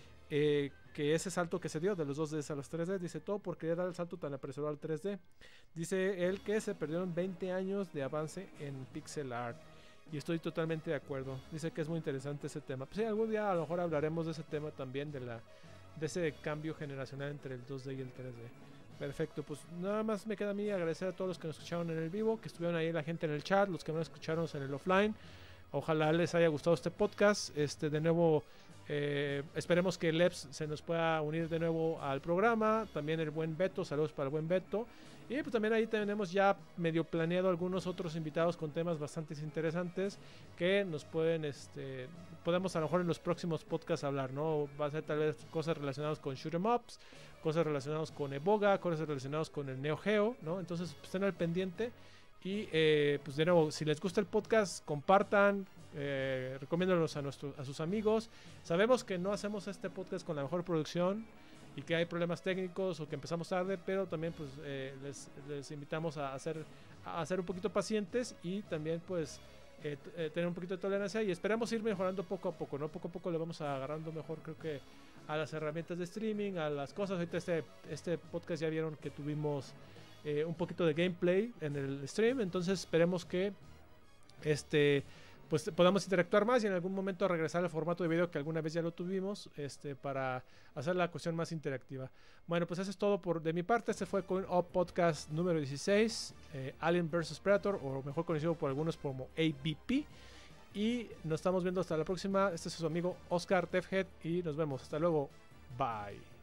Eh, que ese salto que se dio de los dos D a los tres D, dice todo por querer dar el salto tan apresurado al tres D. Dice él que se perdieron veinte años de avance en pixel art. Y estoy totalmente de acuerdo. Dice que es muy interesante ese tema. Pues sí, algún día a lo mejor hablaremos de ese tema también, de la de ese cambio generacional entre el dos D y el tres D. Perfecto, pues nada más me queda a mí agradecer a todos los que nos escucharon en el vivo, que estuvieron ahí la gente en el chat, los que no escucharon en el offline. Ojalá les haya gustado este podcast. Este, de nuevo, eh, esperemos que Leps se nos pueda unir de nuevo al programa. También el buen Beto, saludos para el buen Beto. Y pues también ahí tenemos ya medio planeado algunos otros invitados con temas bastante interesantes que nos pueden, este, podemos a lo mejor en los próximos podcasts hablar, ¿no? Va a ser tal vez cosas relacionadas con shoot 'em ups, cosas relacionadas con Eboga, cosas relacionadas con el Neo Geo, ¿no? Entonces pues, estén al pendiente. Y eh, pues de nuevo, si les gusta el podcast, compartan, eh, recomiéndanos a, nuestro, a sus amigos. Sabemos que no hacemos este podcast con la mejor producción y que hay problemas técnicos o que empezamos tarde, pero también pues eh, les, les invitamos a hacer, a ser un poquito pacientes y también pues eh, eh, tener un poquito de tolerancia y esperamos ir mejorando poco a poco, ¿no? Poco a poco le vamos agarrando mejor, creo que a las herramientas de streaming, a las cosas. Ahorita este, este podcast ya vieron que tuvimos Eh, un poquito de gameplay en el stream, entonces esperemos que este pues podamos interactuar más y en algún momento regresar al formato de video que alguna vez ya lo tuvimos, este para hacer la cuestión más interactiva. Bueno, pues eso es todo por de mi parte. Este fue Coin Op Podcast número dieciséis, eh, Alien versus Predator, o mejor conocido por algunos como A B P, y nos estamos viendo hasta la próxima. Este es su amigo Oscar Tefhead y nos vemos hasta luego, bye.